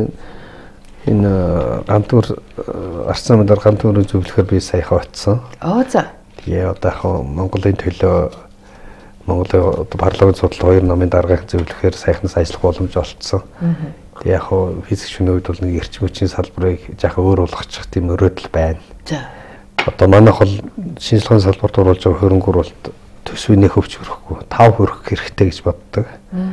энэ гантуур арцсан мандар гантуурыг зөвлөхөр би саяхан очсон.
За.
Тэгээ одоо яг Монголын төлөө Монголын одоо парламент судалгаа 2 намын даргаах зөвлөхөр саяхнаас ажиллах боломж олцсон. Тэгээ яг физик шөнө үед бол нэг эрчим хүчний салбарыг жаахан өөр болгочих тийм өрөөдөл байна.
За.
Одоо манайх бол шинжилгээний салбарт оруулж байгаа хөрөнгөөр бол төсвийн хөвч хөрөхгүй 5 хөрөх хэрэгтэй гэж боддог.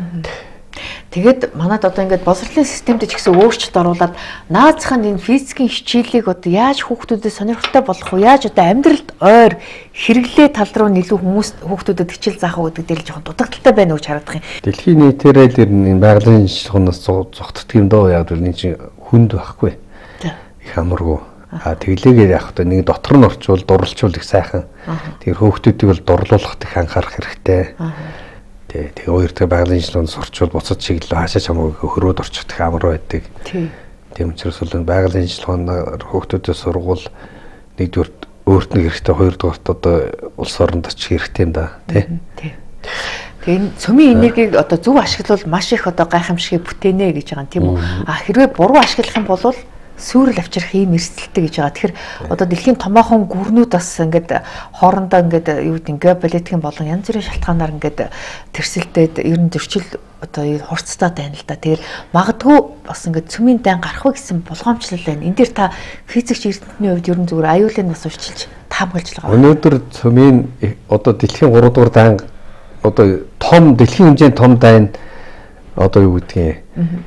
Тэгээд манад одоо ингээд боловсролын системд ч гэсэн өөрчлөлт оруулаад наацхан энэ физикийн хичээлийг одоо яаж хүүхдүүдэд сонирхолтой болгох вэ? Яаж одоо амьдралд ойр хэрэглээ тал руу илүү хүмүүс хүүхдүүдэд хичээл заах уу гэдэг дээр л жоохон дутагдaltaй байна гэж харагдах юм.
Дэлхийн нийтээрээ л энэ байгалийн шинжилгээнээс зогтдох юм доо яг л энэ чинь хүнд байхгүй. Их амаргүй. Тэглээгээр яг одоо нэг дотор нь орчвол дурлалчвал их сайхан. Тэгэхээр хүүхдүүдийг бол дурлуулахад их анхаарах хэрэгтэй. Тэгээ хоёр дахь байгалийн шинжилгээнд сурчвал буцаж чиглэл хаашаа чамаагүй хөрөөд орчихдох амар байдаг. Тийм учраас бол байгалийн шинжилгээнд хүүхдүүдэд сургуул нэгдүгээр өөрт нь хэрэгтэй, хоёрдугаарт одоо улс оронд очих хэрэгтэй юм да.
Тэгээ энэ цөмийн энергийг одоо зөв ашиглавал маш их одоо гайхамшиг бүтээнэ гэж байгаа юм тийм үү? Хэрвээ буруу ашиглах юм бол сүрэл авчрах ийм эрсдэлтэй гэж байгаа. Тэгэхээр одоо дэлхийн томоохон гүрнүүд бас ингээд хоорондоо ингээд юу гэдэг геополитикийн болон янз бүрийн шалтгаанаар ингээд тэрсэлдээд ер нь зөрчил одоо хурцтай байна л да. Тэгэхээр магадгүй бас ингээд цөмийн дан гарах вэ гэсэн болгоомжлол байна. Энд дээр та физикч эрдэмтний хувьд ер нь зүгээр аюулын бас уучлж таамаглаж байгаа.
Өнөөдөр цөмийн одоо дэлхийн 3 дугаар дан одоо том дэлхийн хэмжээний том дан одоо юу гэдгийг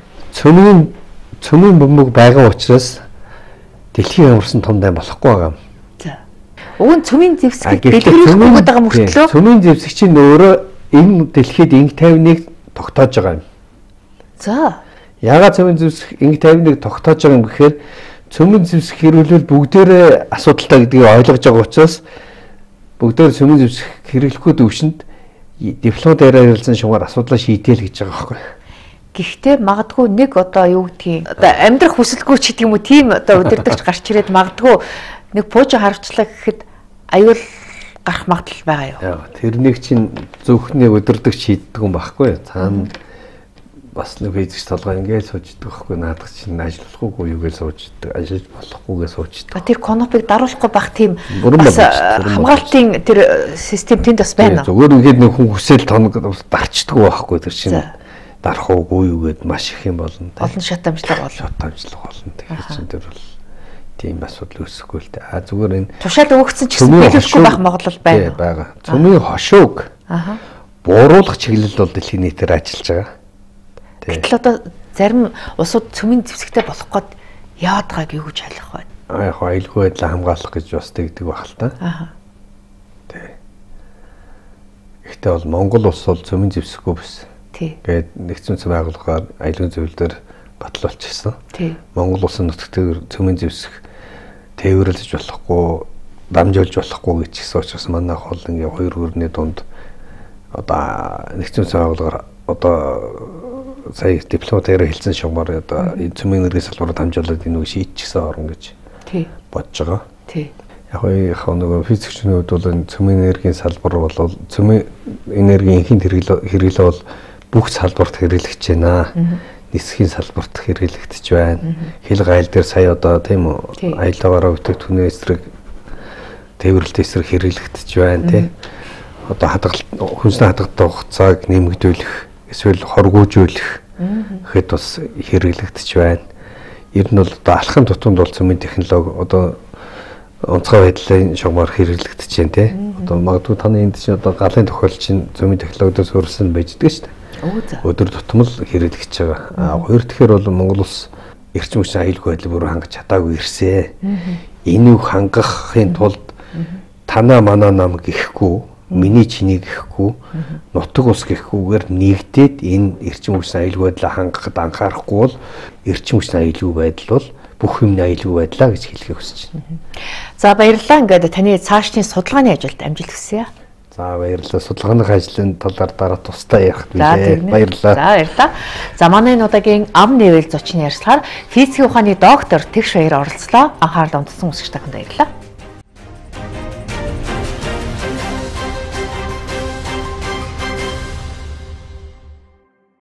цөмийн бөмбөг байгаа учраас дэлхийн ямарсан том дай болохгүй байгаа юм.
За. Уг нь цөмийн зэвсгийг дэлгэрүүлэх гээд байгаа мөртлөө
цөмийн зэвсэг чинь өөрөө энэ дэлхийд инг 51 тогтоож байгаа юм.
За.
Яагаад цөмийн зэвсэг инг 51 тогтоож байгаа юм гэхээр цөмийн зэвсэг хэрэглүүл бүгдээрээ асуудалтай гэдгийг ойлгож байгаа учраас бүгдээр цөмийн зэвсэг хэрэглэхгүй төвшөнд диплом дээр ярилцсан шугаар асуудлаа шийдээл гэж байгаа байхгүй.
Гэхдээ магадгүй нэг одоо юу гэдгийг одоо амьдрах хүсэлгүй ч гэдэг юм уу тийм одоо удирдахч гарч ирээд магадгүй нэг пуужа харвчлаа гэхэд аюул гарах магадлал байгаа юу?
Тэрнийг чинь зөвхний удирдахч шийддэг юм байхгүй. Цаана бас нэг физикч толгой ингээд сууждаг байхгүй. Наадах чинь ажиллахгүй юу гэж сууждаг, ажиллаж болохгүйгээ сууждаг.
Тэр конопыг даруулахгүй бах тийм бас хамгаалтын тэр систем тэнд бас байна.
Зүгээр ингээд нэг хүн хүсэл тоног дарчдаг байхгүй тэр чинь. Дарах уугүй юу гэд маш их юм болно.
Олон шат амжилтлага болно.
Тэгэхээр чинь тэр бол тийм асуудал үүсэхгүй л дээ. Зүгээр энэ
тушаал өгөгдсөн ч гэсэн биелүүлэхгүй байх магадлал байна.
Бага. Цөмийн хошууг бууруулах чиглэл бол дэлхийн нийтээр ажиллаж байгаа.
Гэтэл одоо зарим улсууд цөмийн зэвсэгтэй болох гээд яваад байгааг юу гэж ойлгох вэ?
яг аюулгүй байдлаа хамгаалах гэж бас тэгдэг байх л та.
Аа.
Тий. Гэхдээ бол Монгол улс бол цөмийн зэвсэхгүй байсан.
Тий.
Тэгээд нэгдсэн үндэсний байгууллагаар аюулгүй зөвлөлдөр батлуулчихсан.
Тий.
Монгол улсын нутагт цөмийн зэвсэх тээвэрлэж болохгүй, дамжуулж болохгүй гэж хэлсэн учраас манай хол ингээ хоёр өрний дунд одоо нэгдсэн үндэсний байгууллагаар одоо сая дипломатаар хэлсэн шугамар одоо энэ цөмийн энерги салбараар дамжуулаад энэ үг шийдчихсэн орн гэж бодож байгаа.
Тий.
Яг нөгөө физикчний хувьд бол энэ цөмийн энергийн салбар бол цөмийн энергийн ихэнх хэрэглээ бол бүх салбарт хэрэглэгдэж байна. Нисхийн салбарт хэрэглэгдэж байна. Хил гайл дээр сая одоо тийм үү аяллагаараа бүтээгдэхүүний эсрэг тээвэрлэлт эсрэг хэрэглэгдэж байна тий. Одоо хүнсний хадгалалтын хугацааг нэмэгдүүлэх эсвэл хоргоожүүлэх гэхэд бас хэрэглэгдэж байна. Ер нь бол одоо алхам тутамд бол цөмийн технологи одоо онцгой байдлын шугамар хэрэглэгдэж байна тий. Одоо магадгүй таны энд чинь одоо галын тохиолдол чинь цөмийн технологиудаас өөрчлөн байждаг шүү дээ. Өдөр тутам л хэрэглэж байгаа. Хоёр дахь бол Монгол улс эрчим хүчний аюулгүй байдлыг бүр хангаж чадаагүй ирсэн. Энийг хангахын тулд танаа манаа нам гэхгүй, миний чиний гэхгүй, нутаг ус гэхгүйгээр нэгдээд энэ эрчим хүчний аюулгүй байдлаа хангахад анхаарахгүй бол эрчим хүчний аюулгүй байдал бол бүх юмны аюулгүй байдлаа гэж хэлхийг хүсэж байна.
За баярлалаа. Ингээд таны цаашдын судалгааны ажилд амжилт хүсье.
За баярлалаа. Судалгааны ажлын талаар дараа тусдаа ярих билээ. Баярлалаа.
За баярлалаа. За манай энэ удаагийн ам нээвэл зочин ярилцлагаар физикийн ухааны доктор Тэгш баяр оролцлоо. Анхаарал онцсон үсгч таханд баярлалаа.